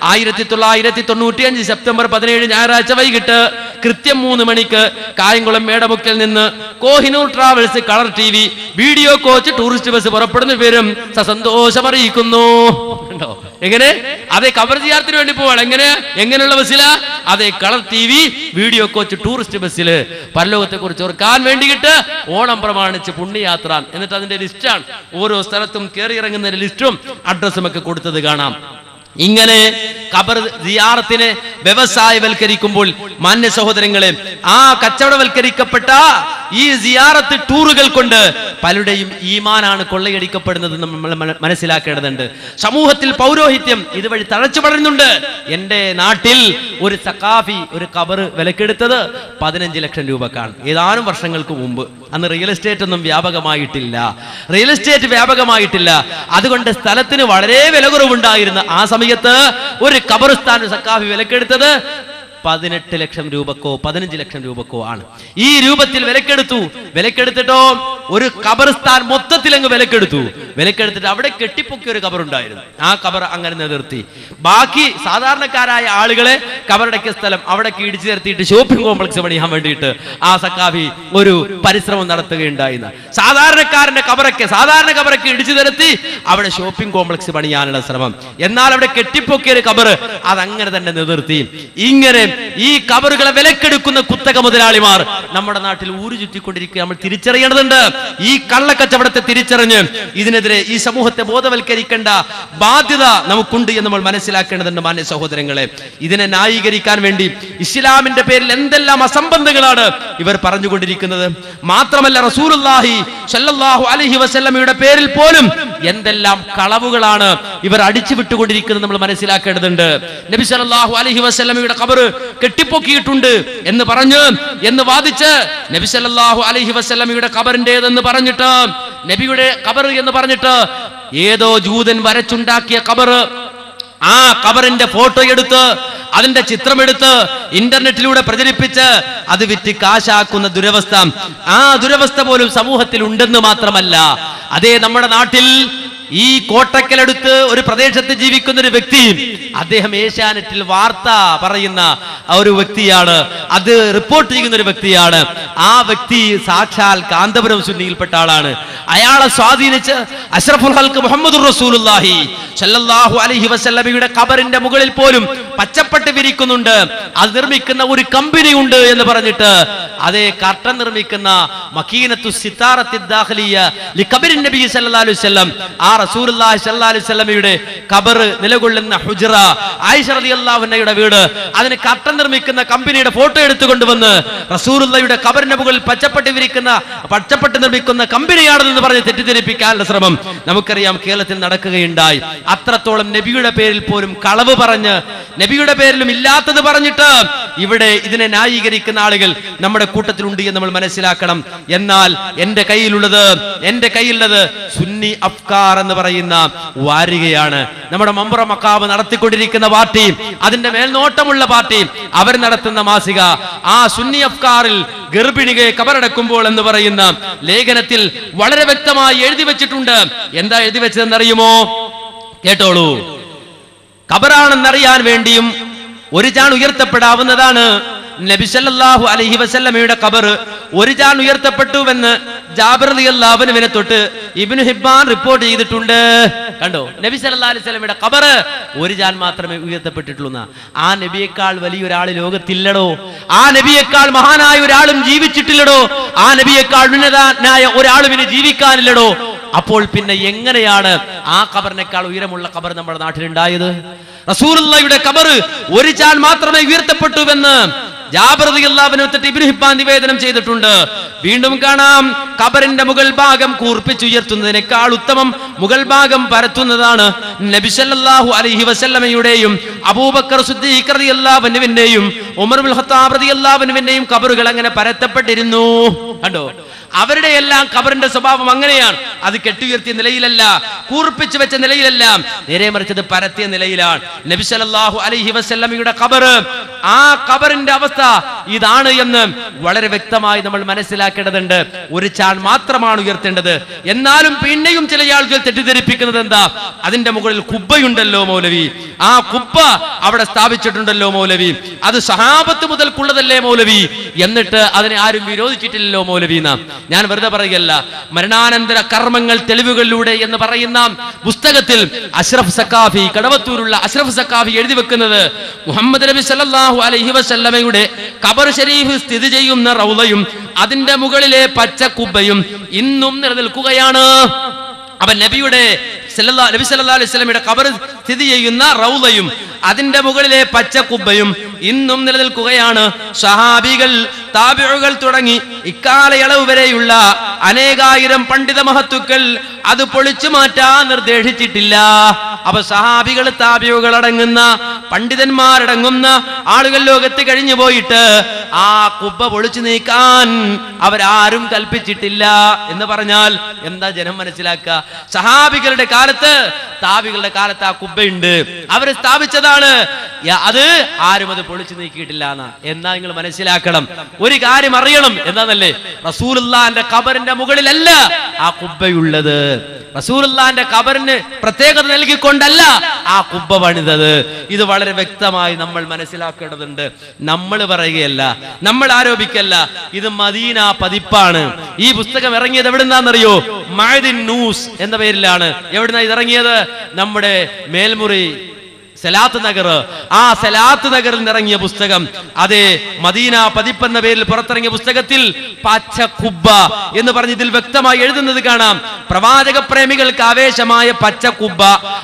A: 1995 സെപ്റ്റംബർ 17 ഞായറാഴ്ച വൈകിട്ട് കൃത്യം 3 മണിക്ക് കായംകുളം മേടമുക്കിൽ നിന്ന് Kohinoor travels, colour TV, video coach, tourist bus പുറപ്പെടുന്ന വിവരം സസന്തോഷം അറിയിക്കുന്നു. ഉണ്ടോ? എങ്ങനെ? അതെ, ഖബർ സിയാറത്തിന് വേണ്ടി പോവാണ്. എങ്ങനെയുള്ള ബസ്സിലാ? അതെ, colour TV, video coach, tourist ബസ്സിൽ പരലോകത്തെ കുറിച്ച് ഓർക്കാൻ വേണ്ടിയിട്ട് ഓണം പ്രമാണിച്ച് പുണ്യയാത്ര. എന്നിട്ട് അതിന്റെ ലിസ്റ്റാണ്, ഓരോ സ്ഥലത്തും കയറി ഇറങ്ങുന്ന ലിസ്റ്റും അഡ്രസ്സും ഒക്കെ കൊടുത്തത് കാണാം. ഇങ്ങനെ ഖബർ സിയാറത്തിനെ വ്യവസായവൽക്കരിക്കുമ്പോൾ മാന്യ സഹോദരങ്ങളെ, ആ കച്ചവടവൽക്കരിക്കപ്പെട്ട ഈ സിയാറത്ത് ടൂറുകൾ കൊണ്ട് പലരുടെയും ഈമാനാണ് കൊള്ളയടിക്കപ്പെടുന്നത് നമ്മൾ മനസ്സിലാക്കേണ്ടതുണ്ട്. സമൂഹത്തിൽ പൗരോഹിത്യം ഇതുവഴി തഴച്ചു വളരുന്നുണ്ട്. എന്റെ നാട്ടിൽ ഒരു സഖാഫി ഒരു ഖബർ വിലക്കെടുത്തത് 15 ലക്ഷം രൂപക്കാണ്. ഏതാനും വർഷങ്ങൾക്ക് മുമ്പ്. അന്ന് റിയൽ എസ്റ്റേറ്റ് ഒന്നും വ്യാപകമായിട്ടില്ല. അതുകൊണ്ട് സ്ഥലത്തിന് വളരെ വില കുറവുണ്ടായിരുന്ന ആ സമയത്ത് ഒരു ഖബർസ്ഥാൻ സഖാഫി വിലക്കെടുത്തത് 18 ലക്ഷം രൂപക്കോ 15 ലക്ഷം രൂപക്കോ ആണ്. ഈ രൂപത്തിൽ വിലക്കെടുത്തിട്ടോ ഒരു ഖബർസ്ഥാൻ മൊത്തത്തിൽ അങ്ങ് വിലക്കെടുത്തിട്ട് അവിടെ കെട്ടിപ്പൊക്കിയ ഒരു ഖബർ ഉണ്ടായിരുന്നു. ആ ഖബർ അങ്ങനെ നിലനിർത്തി. ബാക്കി സാധാരണക്കാരായ ആളുകളെ ഖബറടക്കിയ സ്ഥലം അവിടെ ഇടിച്ചു നിർത്തിയിട്ട് ഷോപ്പിംഗ് കോംപ്ലക്സ് പണിയാൻ വേണ്ടിയിട്ട് ആ സഖാഫി ഒരു പരിശ്രമം നടത്തുകയുണ്ടായിരുന്നു. സാധാരണ ഖബറൊക്കെ ഇടിച്ചു നിരത്തി അവിടെ ഷോപ്പിംഗ് കോംപ്ലക്സ് പണിയാനുള്ള ശ്രമം. എന്നാൽ അവിടെ കെട്ടിപ്പൊക്കിയ ഒരു ഖബർ അതങ്ങനെ തന്നെ നിലനിർത്തി. ഇങ്ങനെ ഈ ഖബറുകളെ വിലക്കെടുക്കുന്ന കുത്തക മുതലാളിമാർ നമ്മുടെ നാട്ടിൽ ഊരു ചുറ്റിക്കൊണ്ടിരിക്കുക. നമ്മൾ തിരിച്ചറിയേണ്ടതുണ്ട്. ഈ കള്ളക്കച്ചവടത്തെ തിരിച്ചറിഞ്ഞ് ഇതിനെതിരെ ഈ സമൂഹത്തെ ബോധവൽക്കരിക്കേണ്ട ബാധ്യത നമുക്കുണ്ട് എന്ന് നമ്മൾ മനസ്സിലാക്കേണ്ടതുണ്ട്. മാന്യ സഹോദരങ്ങളെ, ഇതിനെ ന്യായീകരിക്കാൻ വേണ്ടി ഇസ്ലാമിന്റെ പേരിൽ എന്തെല്ലാം അസംബന്ധങ്ങളാണ് ഇവർ പറഞ്ഞുകൊണ്ടിരിക്കുന്നത്. മാത്രമല്ല റസൂലുള്ളാഹി സ്വല്ലല്ലാഹു അലൈഹി വസല്ലമയുടെ പേരിൽ പോലും എന്തെല്ലാം കളവുകളാണ് ഇവർ അടിച്ചു വിട്ടുകൊണ്ടിരിക്കുന്നത് നമ്മൾ മനസ്സിലാക്കേണ്ടതുണ്ട്. നബി സല്ലല്ലാഹു അലൈഹി വസല്ലമയുടെ ഖബർ കെട്ടിപ്പൊക്കിയിട്ടുണ്ട് എന്ന് വാദിച്ച് നബി സല്ലല്ലാഹു അലൈഹി വസല്ലമയുടെ ഖബറിന്റേതെന്ന് പറഞ്ഞിട്ട്, നബിയുടെ ഖബർ എന്ന് പറഞ്ഞിട്ട് ഏതോ ജൂതൻ വരച്ചുണ്ടാക്കിയ ഖബർ, ആ ഖബറിന്റെ ഫോട്ടോ എടുത്ത് അതിന്റെ ചിത്രമെടുത്ത് ഇന്റർനെറ്റിലൂടെ പ്രചരിപ്പിച്ച് അത് വിറ്റ് കാശാക്കുന്ന ദുരവസ്ഥ, ആ ദുരവസ്ഥ പോലും സമൂഹത്തിൽ ഉണ്ടെന്ന് മാത്രമല്ല, അതേ നമ്മുടെ നാട്ടിൽ ഈ കോട്ടക്കലടുത്ത് ഒരു പ്രദേശത്ത് ജീവിക്കുന്ന ഒരു വ്യക്തി, അദ്ദേഹം ഏഷ്യാനെറ്റിൽ വാർത്ത പറയുന്ന ഒരു വ്യക്തിയാണ്, അത് റിപ്പോർട്ട് ചെയ്യുന്ന ഒരു വ്യക്തിയാണ്. ആ വ്യക്തി സാക്ഷാൽ കാന്തപുരം സുന്നിയിൽപ്പെട്ട ആളാണ്. അയാളെ സ്വാധീനിച്ച് അഷ്റഫുൽ ഖൽഖ് മുഹമ്മദുർ റസൂലുള്ളാഹി സ്വല്ലല്ലാഹു അലൈഹി വസല്ലമയുടെ ഖബറിന്റെ മുകളിൽ പോലും പച്ചപ്പട്ട് വിരിക്കുന്നുണ്ട്, അത് നിർമ്മിക്കുന്ന ഒരു കമ്പനി ഉണ്ട് എന്ന് പറഞ്ഞിട്ട് അതേ കർട്ടൻ നിർമ്മിക്കുന്ന മക്കീനത്തു സിത്താറത്തി ദാഖിലിയ ലിഖബറിൻ നബി സല്ലല്ലാഹു അലൈഹി വസല്ലം, ആ റസൂലുള്ളാഹി സ്വല്ലല്ലാഹു അലൈഹി വസല്ലമയുടെ ഖബർ നിലകൊള്ളുന്ന ഹുജ്റ, ആയിഷ റളിയല്ലാഹു അൻഹയുടെ വീട്, അതിന് കർട്ടൻ നിർമ്മിക്കുന്ന കമ്പനിയുടെ ഫോട്ടോ എടുത്തുകൊണ്ടുവന്ന് റസൂലുള്ളാഹിയുടെ ഖബറിന്റെ മുകളിൽ പച്ചപ്പട്ട് നിർമ്മിക്കുന്ന കമ്പനിയാണെന്ന് പറഞ്ഞ് തെറ്റിദ്ധരിപ്പിക്കാനുള്ള ശ്രമം നമുക്കറിയാം കേരളത്തിൽ നടക്കുകയുണ്ടായി. അത്രത്തോളം നബിയുടെ പേരിൽ പോലും കളവ് പറഞ്ഞ്, നബിയുടെ പേരിലും ഇല്ലാത്തത് പറഞ്ഞിട്ട് ഇവിടെ ഇതിനെ ന്യായീകരിക്കുന്ന ആളുകൾ നമ്മുടെ കൂട്ടത്തിലുണ്ട് എന്ന് നമ്മൾ മനസ്സിലാക്കണം. എന്നാൽ എന്റെ കയ്യിലുള്ളത് സുന്നി അഫ്കാർ എന്ന് പറയുന്ന വാരികയാണ്. നമ്മുടെ മമ്പുറ മക്കാബ് നടത്തിക്കൊണ്ടിരിക്കുന്ന പാർട്ടി, അതിന്റെ മേൽനോട്ടമുള്ള പാർട്ടി, അവർ നടത്തുന്ന മാസിക, ആ സുന്നി അഫ്കാറിൽ ഗർഭിണികയെ കബറടക്കുമ്പോൾ എന്ന് പറയുന്ന ലേഖനത്തിൽ വളരെ വ്യക്തമായി എഴുതി വെച്ചിട്ടുണ്ട്. എന്താ എഴുതി വെച്ചതെന്നറിയുമോ? കേട്ടോളൂ. ഖബറാണെന്നറിയാൻ വേണ്ടിയും ഒരു ചാൺ ഉയർത്തപ്പെടാവുന്നതാണ്. നബി സല്ലല്ലാഹു അലൈഹി വസല്ലമയുടെ ഖബർ ഒരു ചാൺ ഉയർത്തപ്പെട്ടുവെന്ന് ജാബിർ റളിയല്ലാഹു അൻഹുവിനെ തൊട്ട് ഇബ്നു ഹിബ്ബാൻ റിപ്പോർട്ട് ചെയ്തിട്ടുണ്ട്. കണ്ടോ, നബി സല്ലല്ലാഹു അലൈഹി വസല്ലമയുടെ ഖബർ ഒരു ചാൺ മാത്രമേ ഉയർത്തപ്പെട്ടിട്ടുള്ളൂ. ആ നബിയേക്കാൾ വലിയൊരാൾ ലോകത്തില്ലടോ, ആ നബിയേക്കാൾ മഹാനായ ഒരാളും ജീവിച്ചിട്ടില്ലടോ, ആ നബിയേക്കാൾ ഉന്നതനായ ഒരാളും ഇനി ജീവിക്കാനില്ലടോ. അപ്പോൾ പിന്നെ എങ്ങനെയാണ് ആ ഖബറിനേക്കാൾ ഉയരമുള്ള ഖബർ നമ്മുടെ നാട്ടിലുണ്ടായത്? റസൂലുള്ളാഹിയുടെ ഖബർ ഒരു ചാൺ മാത്രമേ ഉയർത്തപ്പെട്ടുവെന്ന് ജാബിർ റളിയല്ലാഹു അൻഹു തൊട്ട് ഇബ്നു ഹിബ്ബാൻ നിവേദനം ചെയ്തിട്ടുണ്ട്. വീണ്ടും കാണാം, ഖബറിന്റെ മുകൾ ഭാഗം കൂർപ്പിച്ചുയർത്തുന്നതിനേക്കാൾ ഉത്തമം മുകൾ ഭാഗം പരത്തുന്നതാണ്. നബി സല്ലല്ലാഹു അലൈഹി വസല്ലമയുടെയും അബൂബക്കർ സിദ്ദീഖ് റളിയല്ലാഹു അൻഹുവിന്റെയും ഉമർ ഇബ്നുൽ ഖത്താബ് റളിയല്ലാഹു അൻഹുവിന്റെയും ഖബറുകൾ അങ്ങനെ പരത്തപ്പെട്ടിരുന്നു. കണ്ടോ, അവരുടെ എല്ലാം ഖബറിന്റെ സ്വഭാവം അങ്ങനെയാണ്. അത് കെട്ടുയർത്തിയ നിലയിലല്ല, കൂർപ്പിച്ചു വെച്ച നിലയിലല്ല, നേരെ മറിച്ചത് പരത്തിയ നിലയിലാണ്. നബി സല്ലല്ലാഹു അലൈഹി വസല്ലമയുടെ ഖബർ, ആ ഖബറിന്റെ അവസ്ഥ ഇതാണ് എന്ന് വളരെ വ്യക്തമായി നമ്മൾ മനസ്സിലാക്കേണ്ടതുണ്ട്. ഒരു ചാൺ മാത്രമാണ് ഉയർത്തേണ്ടത്. എന്നാലും പിന്നെയും ചില ആളുകൾ തെറ്റിദ്ധരിപ്പിക്കുന്നത് എന്താ? അതിന്റെ മുകളിൽ കുബ്ബയുണ്ടല്ലോ മൗലവി, ആ കുബ്ബ അവിടെ സ്ഥാപിച്ചിട്ടുണ്ടല്ലോ മൗലവി, അത് സഹാബത്ത് മുതൽക്കുള്ളതല്ലേ മൗലവി, എന്നിട്ട് അതിനെ ആരും വിരോധിച്ചിട്ടില്ലല്ലോ മൗലവി. ഞാൻ വെറുതെ പറയുകയല്ല. മരണാനന്തര കർമ്മങ്ങൾ തെളിവുകളിലൂടെ എന്ന് പറയുന്ന പുസ്തകത്തിൽ അഷ്റഫ് സക്കാഫി, കടവത്തൂരുള്ള അഷ്റഫ് സക്കാഫി എഴുതി വെക്കുന്നത്, മുഹമ്മദ് നബി സല്ലല്ലാഹു അലൈഹി വസല്ലമയുടെ ഖബർ ശരീഫ് സ്ഥിതി ചെയ്യുന്ന റൗളയും അതിന്റെ മുകളിലെ പച്ച കുബ്ബയും ഇന്നും നിലനിൽക്കുകയാണ്. അവൻ നബി സല്ലല്ലാഹു അലൈഹി വസല്ലമയുടെ ഖബർ സ്ഥിതി ചെയ്യുന്ന റൗളയും അതിന്റെ മുകളിലെ പച്ച കുബ്ബയും ഇന്നും നിലനിൽക്കുകയാണ്. സഹാബികൾ, താബിഉകൾ തുടങ്ങി ഇക്കാലയളവ് വരെയുള്ള അനേകായിരം പണ്ഡിത മഹത്തുക്കൾ അത് പൊളിച്ചു മാറ്റാൻ നിർദ്ദേശിച്ചിട്ടില്ല. അപ്പൊ സഹാബികൾ, താബിഉകൾ അടങ്ങുന്ന പണ്ഡിതന്മാരടങ്ങുന്ന ആളുകൾ ലോകത്ത് കഴിഞ്ഞു പോയിട്ട് ആ കുബ്ബ പൊളിച്ചു നീക്കാൻ അവരാരും കൽപ്പിച്ചിട്ടില്ല എന്ന് പറഞ്ഞാൽ എന്താ ജനം മനസ്സിലാക്കുക? സഹാബികളുടെ കാലത്ത്, താബികളുടെ കാലത്ത് ആ കുബ്ബയുണ്ട്, അവര് സ്ഥാപിച്ചതാണ്, അത് ആരും അത് പൊളിച്ചു നീക്കിയിട്ടില്ല എന്നാ നിങ്ങൾ മനസ്സിലാക്കണം. ഒരു കാര്യം അറിയണം, എന്താന്നല്ലേ? റസൂലുള്ളാഹിന്റെ ഖബറിന്റെ മുകളിലല്ല ആ കുബ്ബയുള്ളത്. റസൂലുള്ളാഹിന്റെ ഖബറിന് പ്രത്യേകത നൽകിക്കൊണ്ടല്ല ആ കുബ്ബ പണിതത്. ഇത് വളരെ വ്യക്തമായി നമ്മൾ മനസ്സിലാക്കേണ്ടതുണ്ട്. നമ്മൾ പറയുകയല്ല, നമ്മൾ ആരോപിക്കല്ല, ഇത് മദീന പതിപ്പാണ്. ഈ പുസ്തകം ഇറങ്ങിയത് എവിടുന്നാന്നറിയോ? മഅദിൻ നൂസ് എന്ന പേരിലാണ്. എവിടുന്നാ ഇത് ഇറങ്ങിയത്? നമ്മുടെ മേൽമുറി സലാത്ത് നഗർ, ആ സലാത്ത് നഗറിൽ നിറങ്ങിയ പുസ്തകം. അതെ, മദീന പതിപ്പെന്ന പേരിൽ പുറത്തിറങ്ങിയ പുസ്തകത്തിൽ പച്ച കുബ്ബ എന്ന് പറഞ്ഞ് ഇതിൽ വ്യക്തമായി എഴുതുന്നത് കാണാം. പ്രവാചക പ്രേമികൾക്ക് ആവേശമായ പച്ച കുബ്ബ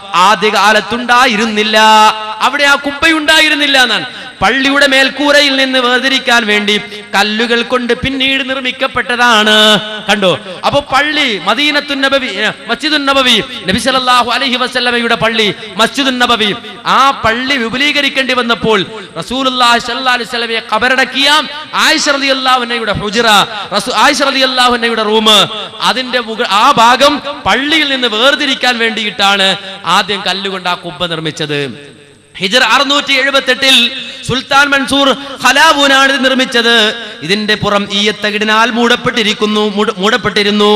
A: ആദ്യകാലത്തുണ്ടായിരുന്നില്ല. അവിടെ ആ കുബ്ബയുണ്ടായിരുന്നില്ല എന്നാണ്. പള്ളിയുടെ മേൽക്കൂരയിൽ നിന്ന് വേർതിരിക്കാൻ വേണ്ടി കല്ലുകൾ കൊണ്ട് പിന്നീട് നിർമ്മിക്കപ്പെട്ടതാണ്. കണ്ടോ, അപ്പൊ പള്ളി മദീനത്തുൻ നബവി, മസ്ജിദുൻ നബവി, നബി സല്ലല്ലാഹു അലൈഹി വസല്ലമയുടെ പള്ളി മസ്ജിദുൻ നബവി, ആ പള്ളി വിപുലീകരിക്കേണ്ടി വന്നപ്പോൾ റസൂലുള്ളാഹി സ്വല്ലല്ലാഹു അലൈഹി വസല്ലമയെ ഖബറടക്കിയ ആയിഷ റളിയല്ലാഹു അൻഹയുടെ ഹുജ്റ, ആയിഷ റളിയല്ലാഹു അൻഹയുടെ റൂം, അതിന്റെ ആ ഭാഗം പള്ളിയിൽ നിന്ന് വേർതിരിക്കാൻ വേണ്ടിയിട്ടാണ് ആദ്യം കല്ലുകൊണ്ട് ആ കുബ്ബ നിർമ്മിച്ചത്. ഹിജ്റ 678 സുൽത്താൻ മൻസൂർ ഖലാബൂനാണ് ഇത് നിർമ്മിച്ചത്. ഇതിന്റെ പുറം ഈയത്തകിടിനാൽ മൂടപ്പെട്ടിരുന്നു.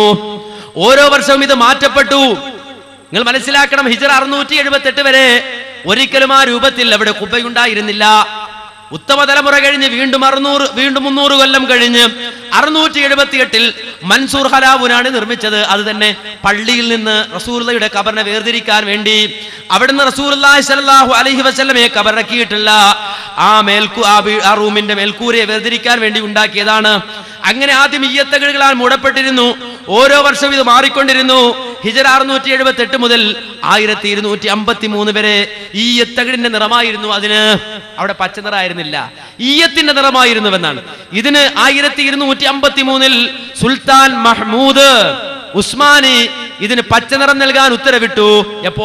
A: ഓരോ വർഷവും ഇത് മാറ്റപ്പെട്ടു. നിങ്ങൾ മനസ്സിലാക്കണം, ഹിജ്റ 678 വരെ ഒരിക്കലും ആ രൂപത്തിൽ അവിടെ കുബ്ബയുണ്ടായിരുന്നില്ല. ഉത്തമ തലമുറ കഴിഞ്ഞ് വീണ്ടും 300 കൊല്ലം കഴിഞ്ഞ് 678 മൻസൂർ ഹലാവുനാണ് നിർമ്മിച്ചത്. അത് തന്നെ പള്ളിയിൽ നിന്ന് റസൂലുള്ളാഹിയുടെ ഖബറിനെ വേർതിരിക്കാൻ വേണ്ടി അവിടുന്ന് റസൂലുള്ളാഹി സ്വല്ലല്ലാഹു അലൈഹി വസല്ലമയെ ഖബറക്കിയിട്ടുള്ള ആ റൂമിന്റെ മേൽക്കൂരയെ വേർതിരിക്കാൻ വേണ്ടി ഉണ്ടാക്കിയതാണ്. അങ്ങനെ ആദ്യം ഈയത്തകിടുകളാൽ മൂടപ്പെട്ടിരുന്നു. ഓരോ വർഷവും ഇത് മാറിക്കൊണ്ടിരുന്നു. ഹിജറ 678 മുതൽ 1253 വരെ ഈയത്തകിടിന്റെ നിറമായിരുന്നു. അതിന് അവിടെ പച്ച നിറമായിരുന്നില്ല, ഈയത്തിന്റെ നിറമായിരുന്നുവെന്നാണ്. ഇതിന് 1253 സുൽത്താൻ മഹ്മൂദ് ഉസ്മാനി ഇതിന് പച്ച നിറം നൽകാൻ ഉത്തരവിട്ടു. എപ്പോ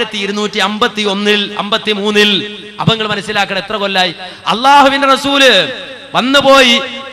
A: 1253 അപ്പൊ നിങ്ങൾ മനസ്സിലാക്കണം എത്ര കൊല്ലായി അള്ളാഹുവിന്റെ റസൂല് വന്നുപോയി.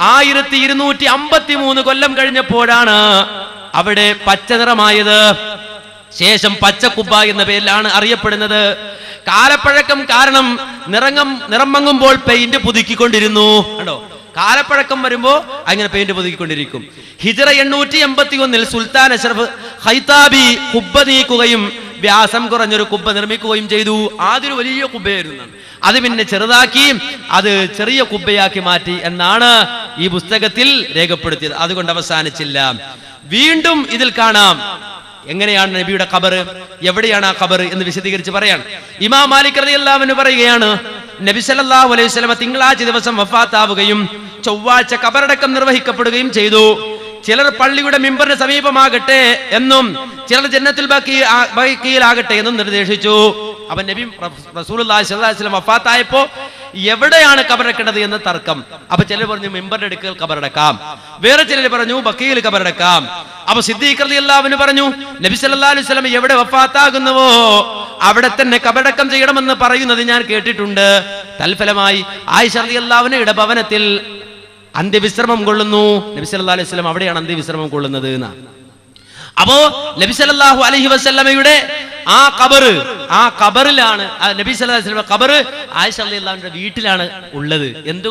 A: 1253 കൊല്ലം കഴിഞ്ഞപ്പോഴാണ് അവിടെ പച്ച നിറമായത്. ശേഷം പച്ചക്കുബ്ബ എന്ന പേരിലാണ് അറിയപ്പെടുന്നത്. കാലപ്പഴക്കം കാരണം നിറം മങ്ങുമ്പോൾ പെയിന്റ് പുതുക്കിക്കൊണ്ടിരുന്നു. കണ്ടോ, കാലപ്പഴക്കം വരുമ്പോ അങ്ങനെ പെയിന്റ് പുതുക്കിക്കൊണ്ടിരിക്കും. ഹിജറ 881 സുൽത്താൻ അഷ്റഫ് ഖൈതാബി കുബ്ബ നീക്കുകയും വ്യാസം കുറഞ്ഞൊരു കുബ്ബ നിർമ്മിക്കുകയും ചെയ്തു. ആദ്യം വലിയ കുബ്ബയായിരുന്നു, അത് പിന്നെ ചെറുതാക്കി അത് ചെറിയ കുബ്ബയാക്കി മാറ്റി എന്നാണ് ഈ പുസ്തകത്തിൽ രേഖപ്പെടുത്തിയത്. അതുകൊണ്ട് അവസാനിച്ചില്ല. വീണ്ടും ഇതിൽ കാണാം എങ്ങനെയാണ് നബിയുടെ ഖബർ, എവിടെയാണ് ആ ഖബർ എന്ന് വിശദീകരിച്ച് പറയാൻ. ഇമാം മാലിക് റളിയല്ലാഹു അൻഹു പറയുകയാണ്, നബി സല്ലല്ലാഹു അലൈഹി വസല്ലം തിങ്കളാഴ്ച ദിവസം വഫാത്താവുകയും ചൊവ്വാഴ്ച ഖബറടക്കം നിർവഹിക്കപ്പെടുകയും ചെയ്തു. ചിലർ പള്ളിയുടെ മിമ്പറിന് സമീപമാകട്ടെ എന്നും ചിലർ ജന്നത്തുൽ ബഖീയിലാകട്ടെ എന്നും നിർദ്ദേശിച്ചു. അപ്പൊ നബി റസൂലുള്ളാഹി സ്വല്ലല്ലാഹു അലൈഹി വസല്ലം വഫാത്തായപ്പോ എവിടെയാണ് ഖബറടക്കേണ്ടത് എന്ന തർക്കം. അപ്പൊ ചിലർ പറഞ്ഞു മിമ്പറിന്റെ അടുക്കൽ ഖബറടക്കാം, വേറെ ചിലർ പറഞ്ഞു ബഖീയിൽ ഖബറടക്കാം. അപ്പൊ സിദ്ദീഖ് റളിയല്ലാഹു അൻഹു പറഞ്ഞു, നബി സല്ലല്ലാഹു അലൈഹി വസല്ലം എവിടെ വഫാത്താകുന്നുവോ അവിടെ തന്നെ ഖബറടക്കം ചെയ്യണമെന്ന് പറയുന്നത് ഞാൻ കേട്ടിട്ടുണ്ട്. തൽഫലമായി ആയിഷ റളിയല്ലാഹു അൻഹയുടെ ഭവനത്തിൽ അന്ത്യവിശ്രമം കൊള്ളുന്നു. നബി സല്ലല്ലാഹു അലൈഹി വസല്ലം അവിടെയാണ് അന്ത്യവിശ്രമം കൊള്ളുന്നത് എന്നാ. അപ്പോ നബി സല്ലല്ലാഹു അലൈഹി വസല്ലമയുടെ ആ ഖബറിലാണ് നബി സല്ലല്ലാഹു അലൈഹി വസല്ലം ഖബർ ആയിഷ റളിയല്ലാഹു അൻഹയുടെ വീട്ടിലാണ് ഉള്ളത്.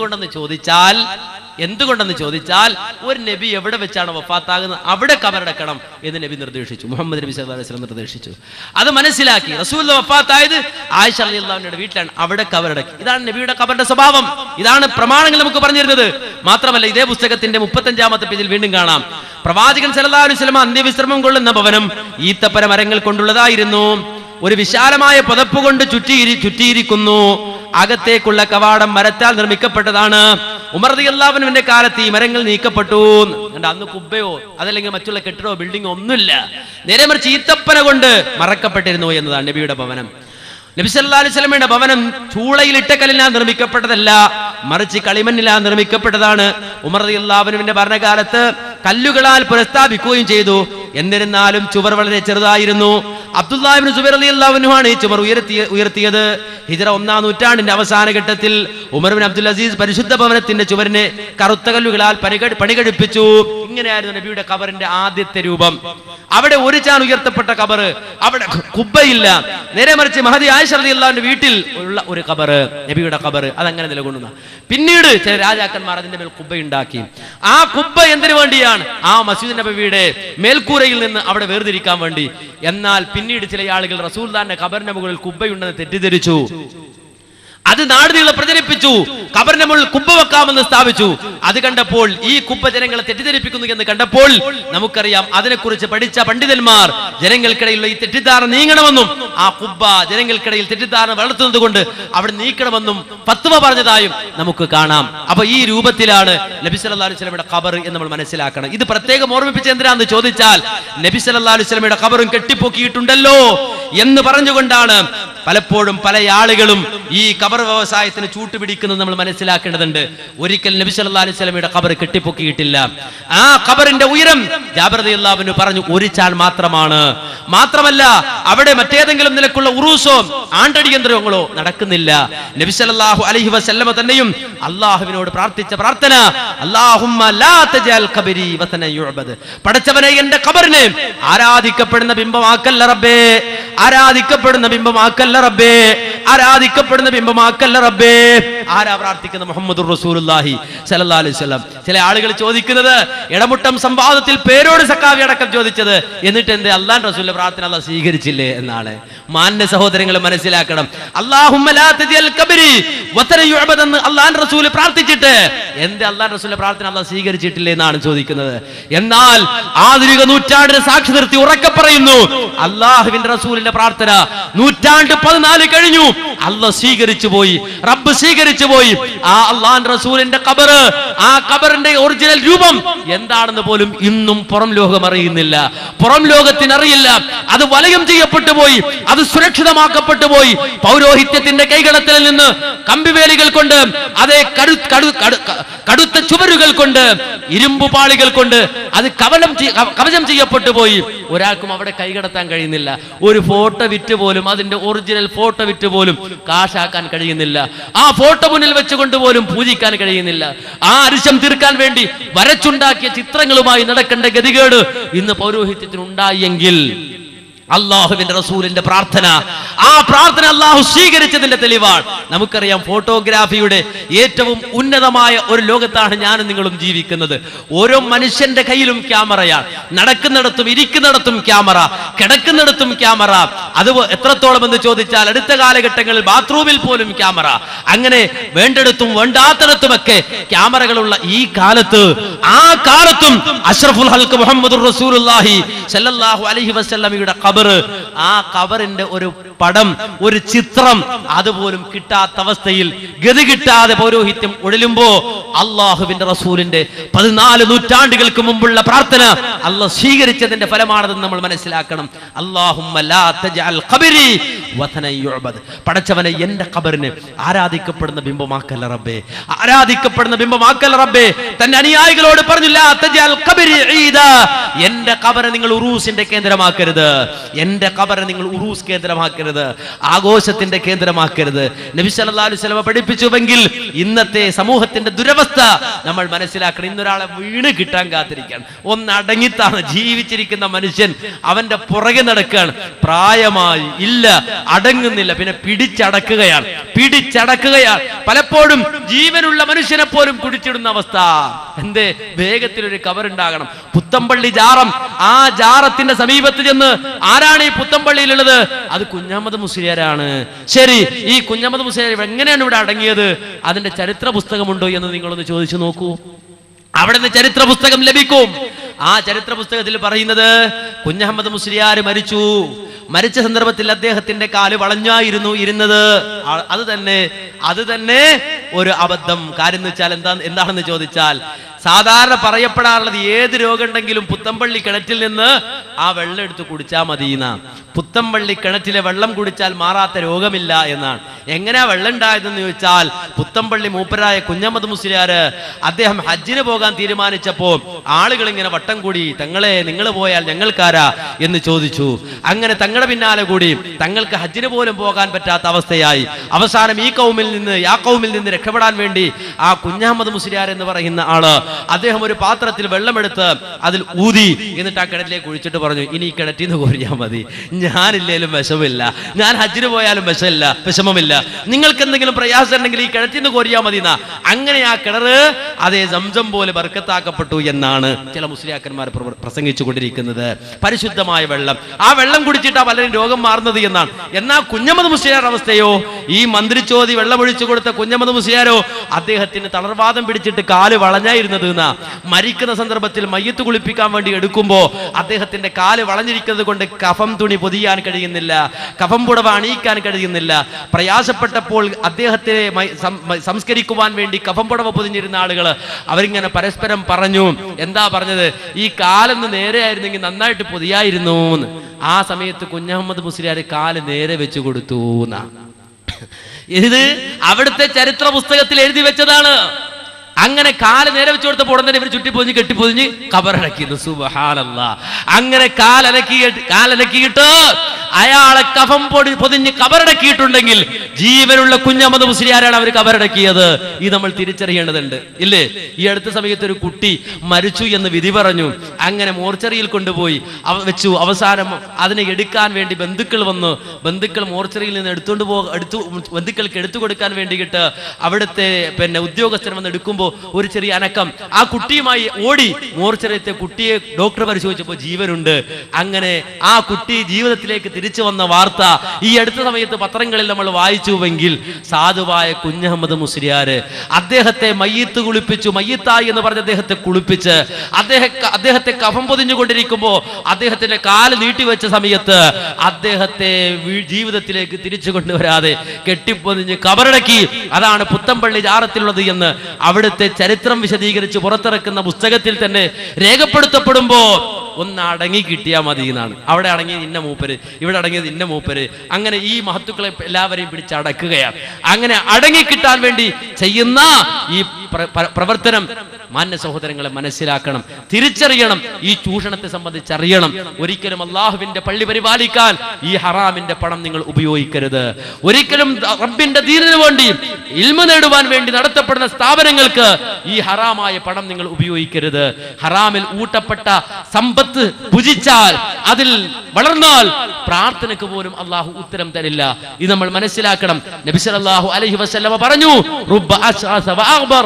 A: എന്തുകൊണ്ടെന്ന് ചോദിച്ചാൽ ഒരു നബി എവിടെ വെച്ചാണ് വഫാത്താകുന്നത് അവിടെ ഖബറടക്കണം എന്ന് നബി നിർദ്ദേശിച്ചു. മുഹമ്മദ് നബി സല്ലല്ലാഹു അലൈഹി വസല്ലം നിർദ്ദേശിച്ചു. അത് മനസ്സിലാക്കി റസൂൽ വഫാത്തായത് ആയിഷ റളിയല്ലാഹു അൻഹയുടെ വീട്ടിലാണ്, അവിടെ ഖബറടക്കി. ഇതാണ് നബിയുടെ ഖബറിന്റെ സ്വഭാവം. ഇതാണ് പ്രമാണങ്ങൾ നമുക്ക് പറഞ്ഞിരുന്നത്. മാത്രമല്ല ഇതേ പുസ്തകത്തിന്റെ 35-ാമത്തെ പേജിൽ വീണ്ടും കാണാം, പ്രവാചകൻ സല്ലല്ലാഹു അലൈഹി വസല്ലം അന്ത്യവിശ്രമം കൊള്ളുന്ന ഭവനം ഈത്തപ്പന മരങ്ങൾ കൊണ്ടുള്ളതായിരുന്നു. ഒരു വിശാലമായ പുതപ്പ് കൊണ്ട് ചുറ്റിയിരിക്കുന്നു. അകത്തേക്കുള്ള കവാടം മരത്താൽ നിർമ്മിക്കപ്പെട്ടതാണ്. ഉമർ റളിയല്ലാഹു അൻഹുവിന്റെ കാലത്ത് ഈ മരങ്ങൾ നീക്കപ്പെട്ടു. അന്ന് കുബ്ബയോ അതല്ലെങ്കിൽ മറ്റുള്ള കെട്ടിടോ ബിൽഡിങ്ങോ ഒന്നുമില്ല, നേരെ മറിച്ച് ഈത്തപ്പന കൊണ്ട് മറക്കപ്പെട്ടിരുന്നു എന്നതാണ് നബിയുടെ ഭവനം. നബി സല്ലല്ലാഹു അലൈഹി വസല്ലമയുടെ ഭവനം ചൂളയിലിട്ട കല്ലിനാൽ നിർമ്മിക്കപ്പെട്ടതല്ല, മറിച്ച് കളിമണ്ണിനാൽ നിർമ്മിക്കപ്പെട്ടതാണ്. ഉമർ റളിയല്ലാഹു അൻഹുവിന്റെ ഭരണകാലത്ത് കല്ലുകളാൽ പുനഃസ്ഥാപിക്കുകയും ചെയ്തു. എന്നിരുന്നാലും ചുവർ വളരെ ചെറുതായിരുന്നു. അബ്ദുല്ലാഹ് ഇബ്നു സുബൈർ റളിയല്ലാഹു അൻഹു ആണ് ഈ ചുവർ ഉയർത്തിയത്. ഹിജറ 1-ാം നൂറ്റാണ്ടിന്റെ അവസാന ഘട്ടത്തിൽ ഉമർ ബിൻ അബ്ദുൽ അസീസ് പരിശുദ്ധ ഭവനത്തിന്റെ ചുവരിനെ കറുത്ത കല്ലുകളാൽ പണി കഴിപ്പിച്ചു. ഇങ്ങനെയായിരുന്നു നബിയുടെ ഖബറിന്റെ ആദ്യത്തെ രൂപം. അവിടെ ഒരു ചാൻ ഉയർത്തപ്പെട്ട ഖബർ, അവിടെ കുബ്ബയില്ല. നേരെ മറിച്ച് മഹദി ആയിഷ റളിയല്ലാഹുവിന്റെ വീട്ടിൽ ഉള്ള ഒരു ഖബർ, നബിയുടെ ഖബർ, അതങ്ങനെ നിലകൊള്ളുന്ന. പിന്നീട് ചില രാജാക്കന്മാർ അതിന്റെ മേൽ കുബ്ബ ഉണ്ടാക്കി. ആ കുബ്ബ എന്തിനു വേണ്ടിയാണ്? ആ മസ്ജിദ് നബവിയുടെ മേൽക്കൂരയിൽ നിന്ന് അവിടെ വേർതിരിക്കാൻ വേണ്ടി. എന്നാൽ പിന്നീട് ചില ആളുകൾ റസൂലുള്ളാഹിന്റെ ഖബറിന്റെ മുകളിൽ കുബ്ബയുണ്ടെന്ന് തെറ്റിദ്ധരിച്ചു. അത് നാടുനീളെ പ്രചരിപ്പിച്ചു. ഖബറിന്റെ മുകളിൽ കുബ്ബ വെക്കാമെന്ന് സ്ഥാപിച്ചു. അത് കണ്ടപ്പോൾ ഈ കുബ്ബ ജനങ്ങളെ തെറ്റിദ്ധരിപ്പിക്കുന്നു എന്ന് കണ്ടപ്പോൾ നമുക്കറിയാം അതിനെക്കുറിച്ച് പഠിച്ച പണ്ഡിതന്മാർ ജനങ്ങൾക്കിടയിലുള്ള ഈ തെറ്റിദ്ധാരണ നീങ്ങണമെന്നും ആ കുബ്ബ ജനങ്ങൾക്കിടയിൽ തെറ്റിദ്ധാരണ വളർത്തുന്നത് കൊണ്ട് അവിടെ നീക്കണമെന്നും ഫത്വ പറഞ്ഞതായും നമുക്ക് കാണാം. അപ്പൊ ഈ രൂപത്തിലാണ് നബി സല്ലല്ലാഹു അലൈഹി വസല്ലമയുടെ ഖബർ എന്ന് നമ്മൾ മനസ്സിലാക്കണം. ഇത് പ്രത്യേകം ഓർമ്മിപ്പിച്ച് എന്തിനാന്ന് ചോദിച്ചാൽ നബി സല്ലല്ലാഹു അലൈഹി വസല്ലമയുടെ ഖബറും കെട്ടിപ്പൊക്കിയിട്ടുണ്ടല്ലോ എന്ന് പറഞ്ഞുകൊണ്ടാണ് പലപ്പോഴും പല ആളുകളും ഈ ഖബർ വ്യവസായത്തിന് ചൂട്ടുപിടിക്കുന്നത് നമ്മൾ മനസ്സിലാക്കേണ്ടതുണ്ട്. ഒരിക്കൽ നബി സല്ലല്ലാഹു അലൈഹി വസല്ലമയുടെ ഖബർ കെട്ടിപ്പൊക്കിയിട്ടില്ല. ആ ഖബറിന്റെ ഉയരം ജാബിർ റളിയല്ലാഹു അൻഹു പറഞ്ഞു ഒരു ചാൺ മാത്രമാണ്. മാത്രമല്ല അവിടെ മറ്റേതെങ്കിലും നിലക്കുള്ള ഉറൂസോ ആണ്ടടിയന്ത്രങ്ങളോ നടക്കുന്നില്ല. നബി സല്ലല്ലാഹു അലൈഹി വസല്ലമ തന്നെയും അല്ലാഹുവിനോട് പ്രാർത്ഥിച്ച പ്രാർത്ഥന, അല്ലാഹുമ്മ ലാ തജഅൽ ഖബരി വതന യുഅബദ്, പടച്ചവനെ എന്റെ ഖബറിനെ ആരാധിക്കപ്പെടുന്ന ബിംബമാക്കല്ല റബ്ബേ, ആരാധിക്കപ്പെടുന്ന ബിംബമാക്കല്ല റബ്ബേ, ആരാധിക്കപ്പെടുന്ന ബിംബമാക്കല്ല റബ്ബേ. ആരാ പ്രാർത്ഥിക്കുന്നത്? മുഹമ്മദുർ റസൂലുള്ളാഹി സ്വല്ലല്ലാഹു അലൈഹി വസല്ലം. ചില ആളുകൾ ചോദിക്കുന്നത്, ഇടമുട്ടം സംവാദത്തിൽ പേരോട് സക്കാവി അടക്കം ചോദിച്ചത്, എന്നിട്ട് എന്തേ അല്ലാഹുവിന്റെ റസൂലിന്റെ പ്രാർത്ഥന അല്ലാഹു സ്വീകരിച്ചില്ലേ എന്നാണ്. മാന്യ സഹോദരങ്ങൾ മനസ്സിലാക്കണം. അല്ലാഹുമ്മ ലാ തജിൽ ഖബരി വതന യുഅബദ എന്ന് അല്ലാഹുവിന്റെ റസൂൽ പ്രാർത്ഥിച്ചിട്ട് എന്തേ അല്ലാഹുവിന്റെ റസൂലിന്റെ പ്രാർത്ഥന അല്ലാഹു സ്വീകരിച്ചിട്ടില്ലേ എന്നാണ് ചോദിക്കുന്നത്. എന്നാൽ ആധുനിക നൂറ്റാണ്ടിനെ സാക്ഷി നിർത്തി ഉറക്കെ പറയുന്നു, അല്ലാഹുവിന്റെ റസൂലിന്റെ പ്രാർത്ഥന 114 കഴിഞ്ഞു, അല്ലാഹു സ്വീകരിച്ചു പോയി, റബ്ബ് സ്വീകരിച്ചു പോയി. ആ അല്ലാഹുവിന്റെ റസൂലിന്റെ ഖബർ, ആ ഖബറിന്റെ ഒറിജിനൽ രൂപം എന്താണെന്ന് പോലും ഇന്നും പുറം ലോകം അറിയുന്നില്ല, പുറം ലോകത്തിന് അറിയില്ല. അത് വലയം ചെയ്യപ്പെട്ടു പോയി, അത് സുരക്ഷിതമാക്കപ്പെട്ടു പോയി. പൗരോഹിത്യത്തിന്റെ കൈകളത്തിൽ നിന്ന് കമ്പിവേലികൾ കൊണ്ട്, അതേ കടുത്ത ചുവരുകൾ കൊണ്ട്, ഇരുമ്പു പാളികൾ കൊണ്ട് അത് കവചം ചെയ്യപ്പെട്ടു പോയി. ഒരാൾക്കും അവിടെ കൈകടത്താൻ കഴിയുന്നില്ല. ഒരു ഫോട്ടോ വിറ്റ് പോലും, അതിന്റെ ഒറിജിനൽ ഫോട്ടോ വിറ്റ് പോലും കാശാക്കാൻ കഴിയുന്നില്ല. ആ ഫോട്ടോ മുന്നിൽ വെച്ചുകൊണ്ട് പോലും പൂജിക്കാൻ കഴിയുന്നില്ല. ആ അരിശം തീർക്കാൻ വേണ്ടി വരച്ചുണ്ടാക്കിയ ചിത്രങ്ങളുമായി നടക്കേണ്ട ഗതികേട് ഇന്ന് പൗരോഹിത്യത്തിനുണ്ടായെങ്കിൽ അല്ലാഹുവിന്റെ റസൂലിന്റെ പ്രാർത്ഥന, ആ പ്രാർത്ഥന അല്ലാഹു സ്വീകരിച്ചതിന്റെ തെളിവാണ്. നമുക്കറിയാം, ഫോട്ടോഗ്രാഫിയുടെ ഏറ്റവും ഉന്നതമായ ഒരു ലോകത്താണ് ഞാനും നിങ്ങളും ജീവിക്കുന്നത്. ഓരോ മനുഷ്യന്റെ കയ്യിലും ക്യാമറയാണ്. നടക്കുന്നിടത്തും ഇരിക്കുന്നിടത്തും ക്യാമറ, കിടക്കുന്നിടത്തും ക്യാമറ. അത് എത്രത്തോളം എന്ന് ചോദിച്ചാൽ അടുത്ത കാലഘട്ടങ്ങളിൽ ബാത്റൂമിൽ പോലും ക്യാമറ. അങ്ങനെ വേണ്ടിടത്തും വേണ്ടാത്തിടത്തുമൊക്കെ ക്യാമറകളുള്ള ഈ കാലത്ത്, ആ കാലത്തും അഷ്റഫുൽ ഹൽഖ് മുഹമ്മദുർ റസൂലുള്ളാഹി സ്വല്ലല്ലാഹു അലൈഹി വസല്ലമയുടെ ഖബർ, ആ ഖബറിന്റെ ഒരു പടം, ഒരു ചിത്രം അതുപോലും കിട്ടാത്ത അവസ്ഥയിൽ, ഗതി കിട്ടാതെ പൗരോഹിത്യം ഉഴലുമ്പോ അല്ലാഹുവിന്റെ റസൂലിന്റെ 14 നൂറ്റാണ്ടുകൾക്ക് മുമ്പുള്ള പ്രാർത്ഥന അല്ലാഹു സ്വീകരിച്ചതിന്റെ ഫലമാണെന്ന് നമ്മൾ മനസ്സിലാക്കണം. അല്ലാഹുമ്മ ലാ തജ്അൽ ഖബരി വതനൻ യുഅബദ്. പടച്ചവനെ, എന്റെ ഖബറിനെ ആരാധിക്കപ്പെടുന്ന ബിംബമാക്കല്ല റബ്ബേ, ആരാധിക്കപ്പെടുന്ന ബിംബമാക്കല്ല റബ്ബേ. തന്റെ അനുയായികളോട് പറഞ്ഞു, ലാ തജ്അൽ ഖബരി ഈദാ, എന്റെ ഖബറെ നിങ്ങൾ ഉറൂസിന്റെ കേന്ദ്രമാക്കരുത്, എന്റെ ഖബറെ നിങ്ങൾ ഉറൂസ് കേന്ദ്രമാക്കരുത്, ആഘോഷത്തിന്റെ കേന്ദ്രമാക്കരുത്. നബി സല്ലല്ലാഹു അലൈഹി വസല്ലം പഠിപ്പിച്ചുവെങ്കിൽ ഇന്നത്തെ സമൂഹത്തിന്റെ ദുരവസ്ഥ നമ്മൾ മനസ്സിലാക്കണം. ഇന്നൊരാളെ വീണ് കിട്ടാൻ കാത്തിരിക്കാൻ, ഒന്നടങ്ങിത്താണ് ജീവിച്ചിരിക്കുന്ന മനുഷ്യൻ അവന്റെ പുറകെ നടക്കുകയാണ്. പ്രായമായി ഇല്ല, അടങ്ങുന്നില്ല, പിന്നെ പിടിച്ചടക്കുകയാണ്. പലപ്പോഴും ജീവനുള്ള മനുഷ്യനെ പോലും കുടിച്ചിടുന്ന അവസ്ഥ. എന്തേ? വേഗത്തിലൊരു കബറുണ്ടാകണം. പുത്തമ്പള്ളി ജാറം, ആ ജാറത്തിന്റെ സമീപത്ത് ചെന്ന്, ആരാണ് ഈ പുത്തമ്പള്ളിയിലുള്ളത്? അത് കുഞ്ഞഹമ്മദ് മുസ്ലിയാരാണ്. ശരി, ഈ കുഞ്ഞഹമ്മദ് മുസ്ലിയാർ എങ്ങനെയാണ് ഇവിടെ അടങ്ങിയത്? അതിന്റെ ചരിത്ര പുസ്തകമുണ്ടോ എന്ന് നിങ്ങളൊന്ന് ചോദിച്ചു നോക്കൂ. അവിടെ നിന്ന് ചരിത്ര പുസ്തകം ലഭിക്കും. ആ ചരിത്ര പുസ്തകത്തിൽ പറയുന്നത്, കുഞ്ഞഹമ്മദ് മുസ്ലിയാർ മരിച്ച സന്ദർഭത്തിൽ അദ്ദേഹത്തിന്റെ കാല് വളഞ്ഞായിരുന്നു ഇരുന്നത്. അത് തന്നെ ഒരു അബദ്ധം. കാര്യം എന്ന് വെച്ചാൽ എന്താണെന്ന് ചോദിച്ചാൽ, സാധാരണ പറയപ്പെടാറുള്ളത്, ഏത് രോഗം ഉണ്ടെങ്കിലും പുത്തമ്പള്ളി കിണറ്റിൽ നിന്ന് ആ വെള്ളം എടുത്ത് കുടിച്ചാൽ മതിയെന്ന. പുത്തമ്പള്ളി കിണറ്റിലെ വെള്ളം കുടിച്ചാൽ മാറാത്ത രോഗമില്ല എന്നാണ്. എങ്ങനെയാ വെള്ളം ഉണ്ടായതെന്ന് ചോദിച്ചാൽ, പുത്തമ്പള്ളി മൂപ്പരായ കുഞ്ഞഹമ്മദ് മുസ്ലിയാർ അദ്ദേഹം ഹജ്ജിന് പോകാൻ തീരുമാനിച്ചപ്പോ ആളുകൾ ഇങ്ങനെ വട്ടം കൂടി, തങ്ങളെ നിങ്ങൾ പോയാൽ ഞങ്ങൾക്കാരാ എന്ന് ചോദിച്ചു. അങ്ങനെ തങ്ങളുടെ പിന്നാലെ കൂടി തങ്ങൾക്ക് ഹജ്ജിന് പോലും പോകാൻ പറ്റാത്ത അവസ്ഥയായി. അവസാനം ഈ കൗമിൽ നിന്ന് രക്ഷപ്പെടാൻ വേണ്ടി ആ കുഞ്ഞഹമ്മദ് മുസ്ലിയാർ എന്ന് പറയുന്ന ആള് അദ്ദേഹം ഒരു പാത്രത്തിൽ വെള്ളമെടുത്ത് അതിൽ ഊതി, എന്നിട്ട് ആ കിണറ്റിലേക്ക് ഒഴിച്ചിട്ട് പറഞ്ഞു, ഇനി ഈ കിണറ്റിൽ നിന്ന് കോരിയാൽ മതി, ഞാനില്ലേലും വിഷമില്ല, ഞാൻ ഹജ്ജിന് പോയാലും വിഷമമില്ല, നിങ്ങൾക്ക് എന്തെങ്കിലും പ്രയാസം ഉണ്ടെങ്കിൽ ഈ കിണറ്റിൽ നിന്ന് കോരിയാൽ മതി എന്നാ. അങ്ങനെ ആ കിണറ് അതേ സംസം പോലെ ബർക്കത്താക്കപ്പെട്ടു എന്നാണ് ചില മുസ്ലിയാക്കന്മാർ പ്രസംഗിച്ചു കൊണ്ടിരിക്കുന്നത്. പരിശുദ്ധമായ വെള്ളം, ആ വെള്ളം കുടിച്ചിട്ടാ പലരും രോഗം മാറുന്നത് എന്നാണ്. എന്നാൽ കുഞ്ഞഹമ്മദ് മുസ്ലിയാർ അവസ്ഥയോ, ഈ മന്ത്രിച്ചോദി വെള്ളമൊഴിച്ചു കൊടുത്ത കുഞ്ഞഹമ്മദ് മുസ്ലിയാരോ, അദ്ദേഹത്തിന് തളർവാദം പിടിച്ചിട്ട് കാല് വളഞ്ഞായിരുന്നത്. മരിക്കുന്ന സന്ദർഭത്തിൽ മയ്യത്ത് കുളിപ്പിക്കാൻ വേണ്ടി എടുക്കുമ്പോ അദ്ദേഹത്തിന്റെ കാല് വളഞ്ഞിരിക്കുന്നത് കൊണ്ട് കഫം തുണി പൊതിയാൻ കഴിയുന്നില്ല, കഫം പുടവ അണിയിക്കാൻ കഴിയുന്നില്ല. പ്രയാസപ്പെട്ടപ്പോൾ അദ്ദേഹത്തെ സംസ്കരിക്കുവാൻ വേണ്ടി കഫം പുടവ പൊതിഞ്ഞിരുന്ന ആളുകൾ അവരിങ്ങനെ പരസ്പരം പറഞ്ഞു. എന്താ പറഞ്ഞത്? ഈ കാലൊന്ന് നേരെ ആയിരുന്നെങ്കിൽ നന്നായിട്ട് പൊതിയായിരുന്നു. ആ സമയത്ത് കുഞ്ഞഹമ്മദ് മുസ്ലിയാർ കാല് നേരെ വെച്ചു കൊടുത്തു. ഇത് അവിടുത്തെ ചരിത്ര പുസ്തകത്തിൽ എഴുതി വെച്ചതാണ്. അങ്ങനെ കാല് നേരെ വെച്ചു കൊടുത്തപ്പോൾ ഉടനെ ഇവർ ചുറ്റിപ്പൊതിഞ്ഞ് കെട്ടിപ്പൊതിഞ്ഞ് ഖബറടക്കിയിരുന്നു. സുബ്ഹാനല്ലാഹ്. അങ്ങനെ കാലനക്കിയിട്ട് അയാളെ കഫം പൊതിഞ്ഞ് കബറടക്കിയിട്ടുണ്ടെങ്കിൽ ജീവനുള്ള കുഞ്ഞഹമ്മദ് മുസ്ലിയാരാണ് അവർ കബറടക്കിയത്. ഇത് നമ്മൾ തിരിച്ചറിയേണ്ടതുണ്ട്, ഇല്ലേ? ഈ അടുത്ത സമയത്ത് ഒരു കുട്ടി മരിച്ചു എന്ന് വിധി പറഞ്ഞു. അങ്ങനെ മോർച്ചറിയിൽ കൊണ്ടുപോയി വെച്ചു. അവസാനം അതിനെ എടുക്കാൻ വേണ്ടി ബന്ധുക്കൾ വന്നു. ബന്ധുക്കൾ മോർച്ചറിയിൽ നിന്ന് ബന്ധുക്കൾക്ക് എടുത്തു കൊടുക്കാൻ വേണ്ടിയിട്ട് അവിടുത്തെ ഉദ്യോഗസ്ഥൻ വന്ന് എടുക്കുമ്പോൾ ഒരു ചെറിയ അനക്കം. ആ കുട്ടിയുമായി ഓടി മോർച്ചറിയത്തെ കുട്ടിയെ ഡോക്ടർ പരിശോധിച്ചപ്പോൾ ജീവനുണ്ട്. അങ്ങനെ ആ കുട്ടി ജീവിതത്തിലേക്ക് തിരിച്ചു വന്ന വാർത്ത ഈ അടുത്ത സമയത്ത് പത്രങ്ങളിൽ നമ്മൾ വായിച്ചുവെങ്കിൽ സാധുവായ കുഞ്ഞഹമ്മദ് മുസ്ലിയാര് അദ്ദേഹത്തെ മയ്യത്ത് കുളിപ്പിച്ചു, മയ്യത്തായി എന്ന് പറഞ്ഞ് അദ്ദേഹത്തെ കുളിപ്പിച്ച് അദ്ദേഹത്തെ കഫം പൊതിഞ്ഞുകൊണ്ടിരിക്കുമ്പോൾ അദ്ദേഹത്തിന്റെ കാല് നീട്ടിവെച്ച സമയത്ത് അദ്ദേഹത്തെ ജീവിതത്തിലേക്ക് തിരിച്ചു കൊണ്ടുവരാതെ കെട്ടിപ്പൊതിഞ്ഞ് കബറടക്കി. അതാണ് പുത്തമ്പള്ളി ജാറത്തിലുള്ളത് എന്ന് അവിടുത്തെ ചരിത്രം വിശദീകരിച്ച് പുറത്തിറക്കുന്ന പുസ്തകത്തിൽ തന്നെ രേഖപ്പെടുത്തപ്പെടുമ്പോ ഒന്ന് അടങ്ങി കിട്ടിയാൽ മതി എന്നാണ്. അവിടെ അടങ്ങിയത് ഇന്ന മൂപ്പര്, ഇവിടെ അടങ്ങിയത് ഇന്ന മൂപ്പര്. അങ്ങനെ ഈ മഹത്തുക്കളെ എല്ലാവരെയും പിടിച്ചടക്കുകയാണ്. അങ്ങനെ അടങ്ങിക്കിട്ടാൻ വേണ്ടി ചെയ്യുന്ന ഈ പ്രവർത്തനം മാന്യ സഹോദരങ്ങളെ മനസ്സിലാക്കണം, തിരിച്ചറിയണം. ഈ ചൂഷണത്തെ സംബന്ധിച്ചറിയണം. ഒരിക്കലും അള്ളാഹുവിന്റെ പള്ളി പരിപാലിക്കാൻ ഈ ഹറാമിന്റെ പണം നിങ്ങൾ ഉപയോഗിക്കരുത്. ഒരിക്കലും റബ്ബിന്റെ ദീനിനു വേണ്ടി ഇൽമു നേടുവാൻ വേണ്ടി നടത്തപ്പെടുന്ന സ്ഥാപനങ്ങൾക്ക് ഈ ഹറാമായ പണം നിങ്ങൾ ഉപയോഗിക്കരുത്. ഹറാമിൽ ഊട്ടപ്പെട്ട സമ്പത്ത് ഭുജിച്ചാൽ, അതിൽ വളർന്നാൽ പ്രാർത്ഥനയ്ക്ക് പോലും അള്ളാഹു ഉത്തരം തരില്ല. ഇത് നമ്മൾ മനസ്സിലാക്കണം. നബി സല്ലല്ലാഹു അലൈഹി വസല്ലമ പറഞ്ഞു, റുബ്ബ അശ്അസ വഅഗ്ബർ.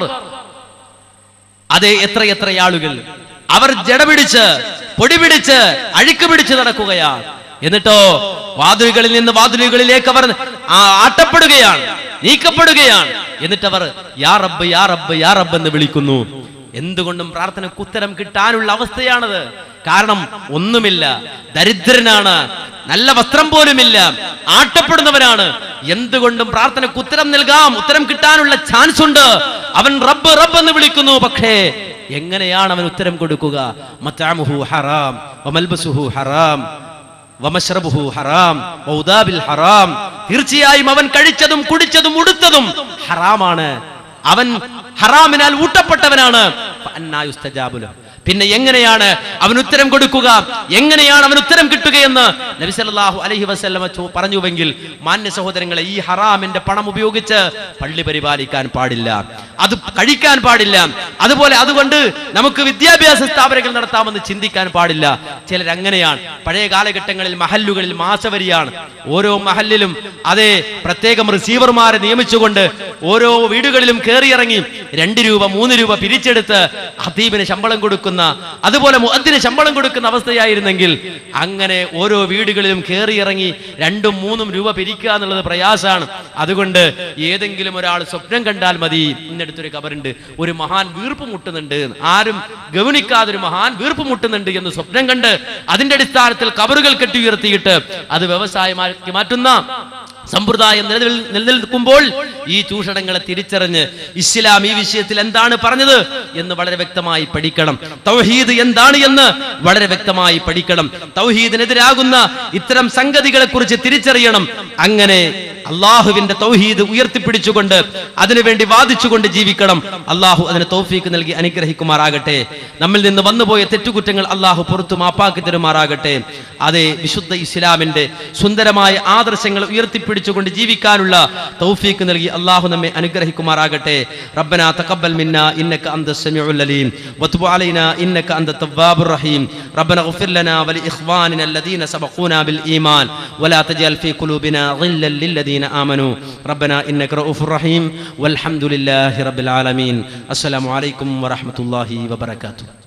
A: അതേ, എത്ര ആളുകൾ അവർ ജടപിടിച്ച് പൊടി പിടിച്ച് അഴുക്ക് പിടിച്ച് നടക്കുകയാണ്. എന്നിട്ടോ വാതിലുകളിൽ നിന്ന് വാതിലുകളിലേക്ക് അവർ ആട്ടപ്പെടുകയാണ്, നീക്കപ്പെടുകയാണ്. എന്നിട്ടവർ യാ റബ്ബ് യാ റബ്ബ് യാ റബ്ബ് എന്ന് വിളിക്കുന്നു. എന്തുകൊണ്ടും പ്രാർത്ഥനയ്ക്ക് ഉത്തരം കിട്ടാനുള്ള അവസ്ഥയാണത്. കാരണം ഒന്നുമില്ല, ദരിദ്രനാണ്, നല്ല വസ്ത്രം പോലുമില്ല, ആട്ടപ്പെടുന്നവരാണ്. എന്തുകൊണ്ടും പ്രാർത്ഥനയ്ക്ക് ഉത്തരം നൽകാം, ഉത്തരം കിട്ടാനുള്ള ചാൻസ് ഉണ്ട്. അവൻ റബ്ബ് റബ്ബ് എന്ന് വിളിക്കുന്നു. പക്ഷേ എങ്ങനെയാണ് അവൻ ഉത്തരം കൊടുക്കുക? മത്അമുഹു ഹറാം വമൽബസുഹു ഹറാം വമശ്റബുഹു ഹറാം വഉദാബിൽ ഹറാം. തീർച്ചയായും അവൻ കഴിച്ചതും കുടിച്ചതും ഉടുത്തതും ഹറാമാണ്. അവൻ ഹറാമിനാൽ ഊട്ടപ്പെട്ടവനാണ്. ഫഅന്നാ യുസ്തജാബു ലഹു. പിന്നെ എങ്ങനെയാണ് അവൻ ഉത്തരം കൊടുക്കുക? എങ്ങനെയാണ് അവൻ ഉത്തരം കിട്ടുകയെന്ന് നബി സല്ലല്ലാഹു അലൈഹി വസല്ലമ പറഞ്ഞുവെങ്കിൽ, മാന്യ സഹോദരങ്ങളെ, ഈ ഹറാമിന്റെ പണം ഉപയോഗിച്ച് പള്ളി പരിപാലിക്കാൻ പാടില്ല, അത് കഴിക്കാൻ പാടില്ല. അതുകൊണ്ട് നമുക്ക് വിദ്യാഭ്യാസ സ്ഥാപനങ്ങൾ നടത്താമെന്ന് ചിന്തിക്കാൻ പാടില്ല. ചിലരങ്ങനെയാണ്. പഴയ കാലഘട്ടങ്ങളിൽ മഹല്ലുകളിൽ മാസവരിയാണ്. ഓരോ മഹല്ലിലും അതേ പ്രത്യേകം റിസീവർമാരെ നിയമിച്ചുകൊണ്ട് ഓരോ വീടുകളിലും കയറിയിറങ്ങി 2 രൂപ 3 രൂപ പിരിച്ചെടുത്ത് ഖതീബിന് ശമ്പളം കൊടുക്കുന്ന, അതുപോലെ മുഅദ്ദിന് ശമ്പളം കൊടുക്കുന്ന അവസ്ഥയായിരുന്നെങ്കിൽ, അങ്ങനെ ഓരോ വീടുകളിലും കയറിയിറങ്ങി 2 3 രൂപ പിരിക്കുക എന്നുള്ളത് പ്രയാസമാണ്. അതുകൊണ്ട് ഏതെങ്കിലും ഒരാൾ സ്വപ്നം കണ്ടാൽ മതി, ഇന്നടുത്തൊരു ഖബറുണ്ട്, ഒരു മഹാൻ വീർപ്പ് മുട്ടുന്നുണ്ട്, ആരും ഗവനിക്കാതൊരു മഹാൻ വീർപ്പ് മുട്ടുന്നുണ്ട് എന്ന് സ്വപ്നം കണ്ട് അതിന്റെ അടിസ്ഥാനത്തിൽ ഖബറുകൾ കെട്ടി ഉയർത്തിയിട്ട് അത് വ്യവസായമാക്കി മാറ്റുന്ന സമ്പ്രദായം നിലനിൽക്കുമ്പോൾ ഈ ചൂഷണങ്ങളെ തിരിച്ചറിഞ്ഞ് ഇസ്ലാം ഈ വിഷയത്തിൽ എന്താണ് പറഞ്ഞത് എന്ന് വളരെ വ്യക്തമായി പഠിക്കണം. തൗഹീദ് എന്താണ് എന്ന് വളരെ വ്യക്തമായി പഠിക്കണം. തൗഹീദിനെതിരാകുന്ന ഇത്തരം സംഗതികളെ കുറിച്ച് തിരിച്ചറിയണം. അങ്ങനെ അള്ളാഹുവിന്റെ തൗഹീദ് ഉയർത്തിപ്പിടിച്ചുകൊണ്ട് അതിനുവേണ്ടി വാദിച്ചുകൊണ്ട് ജീവിക്കണം. അള്ളാഹു അതിന് തൗഫീക്ക് നൽകി അനുഗ്രഹിക്കുമാറാകട്ടെ. നമ്മിൽ നിന്ന് വന്നുപോയ തെറ്റുകുറ്റങ്ങൾ അള്ളാഹു പുറത്തു മാപ്പാക്കി തരുമാറാകട്ടെ. അതേ, വിശുദ്ധ ഇസ്ലാമിന്റെ സുന്ദരമായ ആദർശങ്ങൾ ഉയർത്തിപ്പിടിച്ചുകൊണ്ട് ജീവിക്കാനുള്ള തൗഫീക്ക് നൽകി അള്ളാഹു നമ്മെ അനുഗ്രഹിക്കുമാറാകട്ടെ. റബ്ബനാ തഖബ്ബൽ മിന്നാ ഇന്നക അൻതസ് സമീഉൽ അലീം വതുബ് അലൈനാ ഇന്നക അൻതത് തവ്വാബുർ റഹീം. റബ്ബനാ ഇഗ്ഫിർ ലനാ വലി ഇഖ്വാനിനാ അല്ലദീന സബഖൂനാ ബിൽ ഈമാൻ വലാ തജഅൽ ഫീ ഖുലൂബിനാ ഗില്ലൽ ലില്ലദീന آمنوا ربنا إنك رؤوف رحيم والحمد لله رب العالمين. السلام عليكم ورحمة الله وبركاته.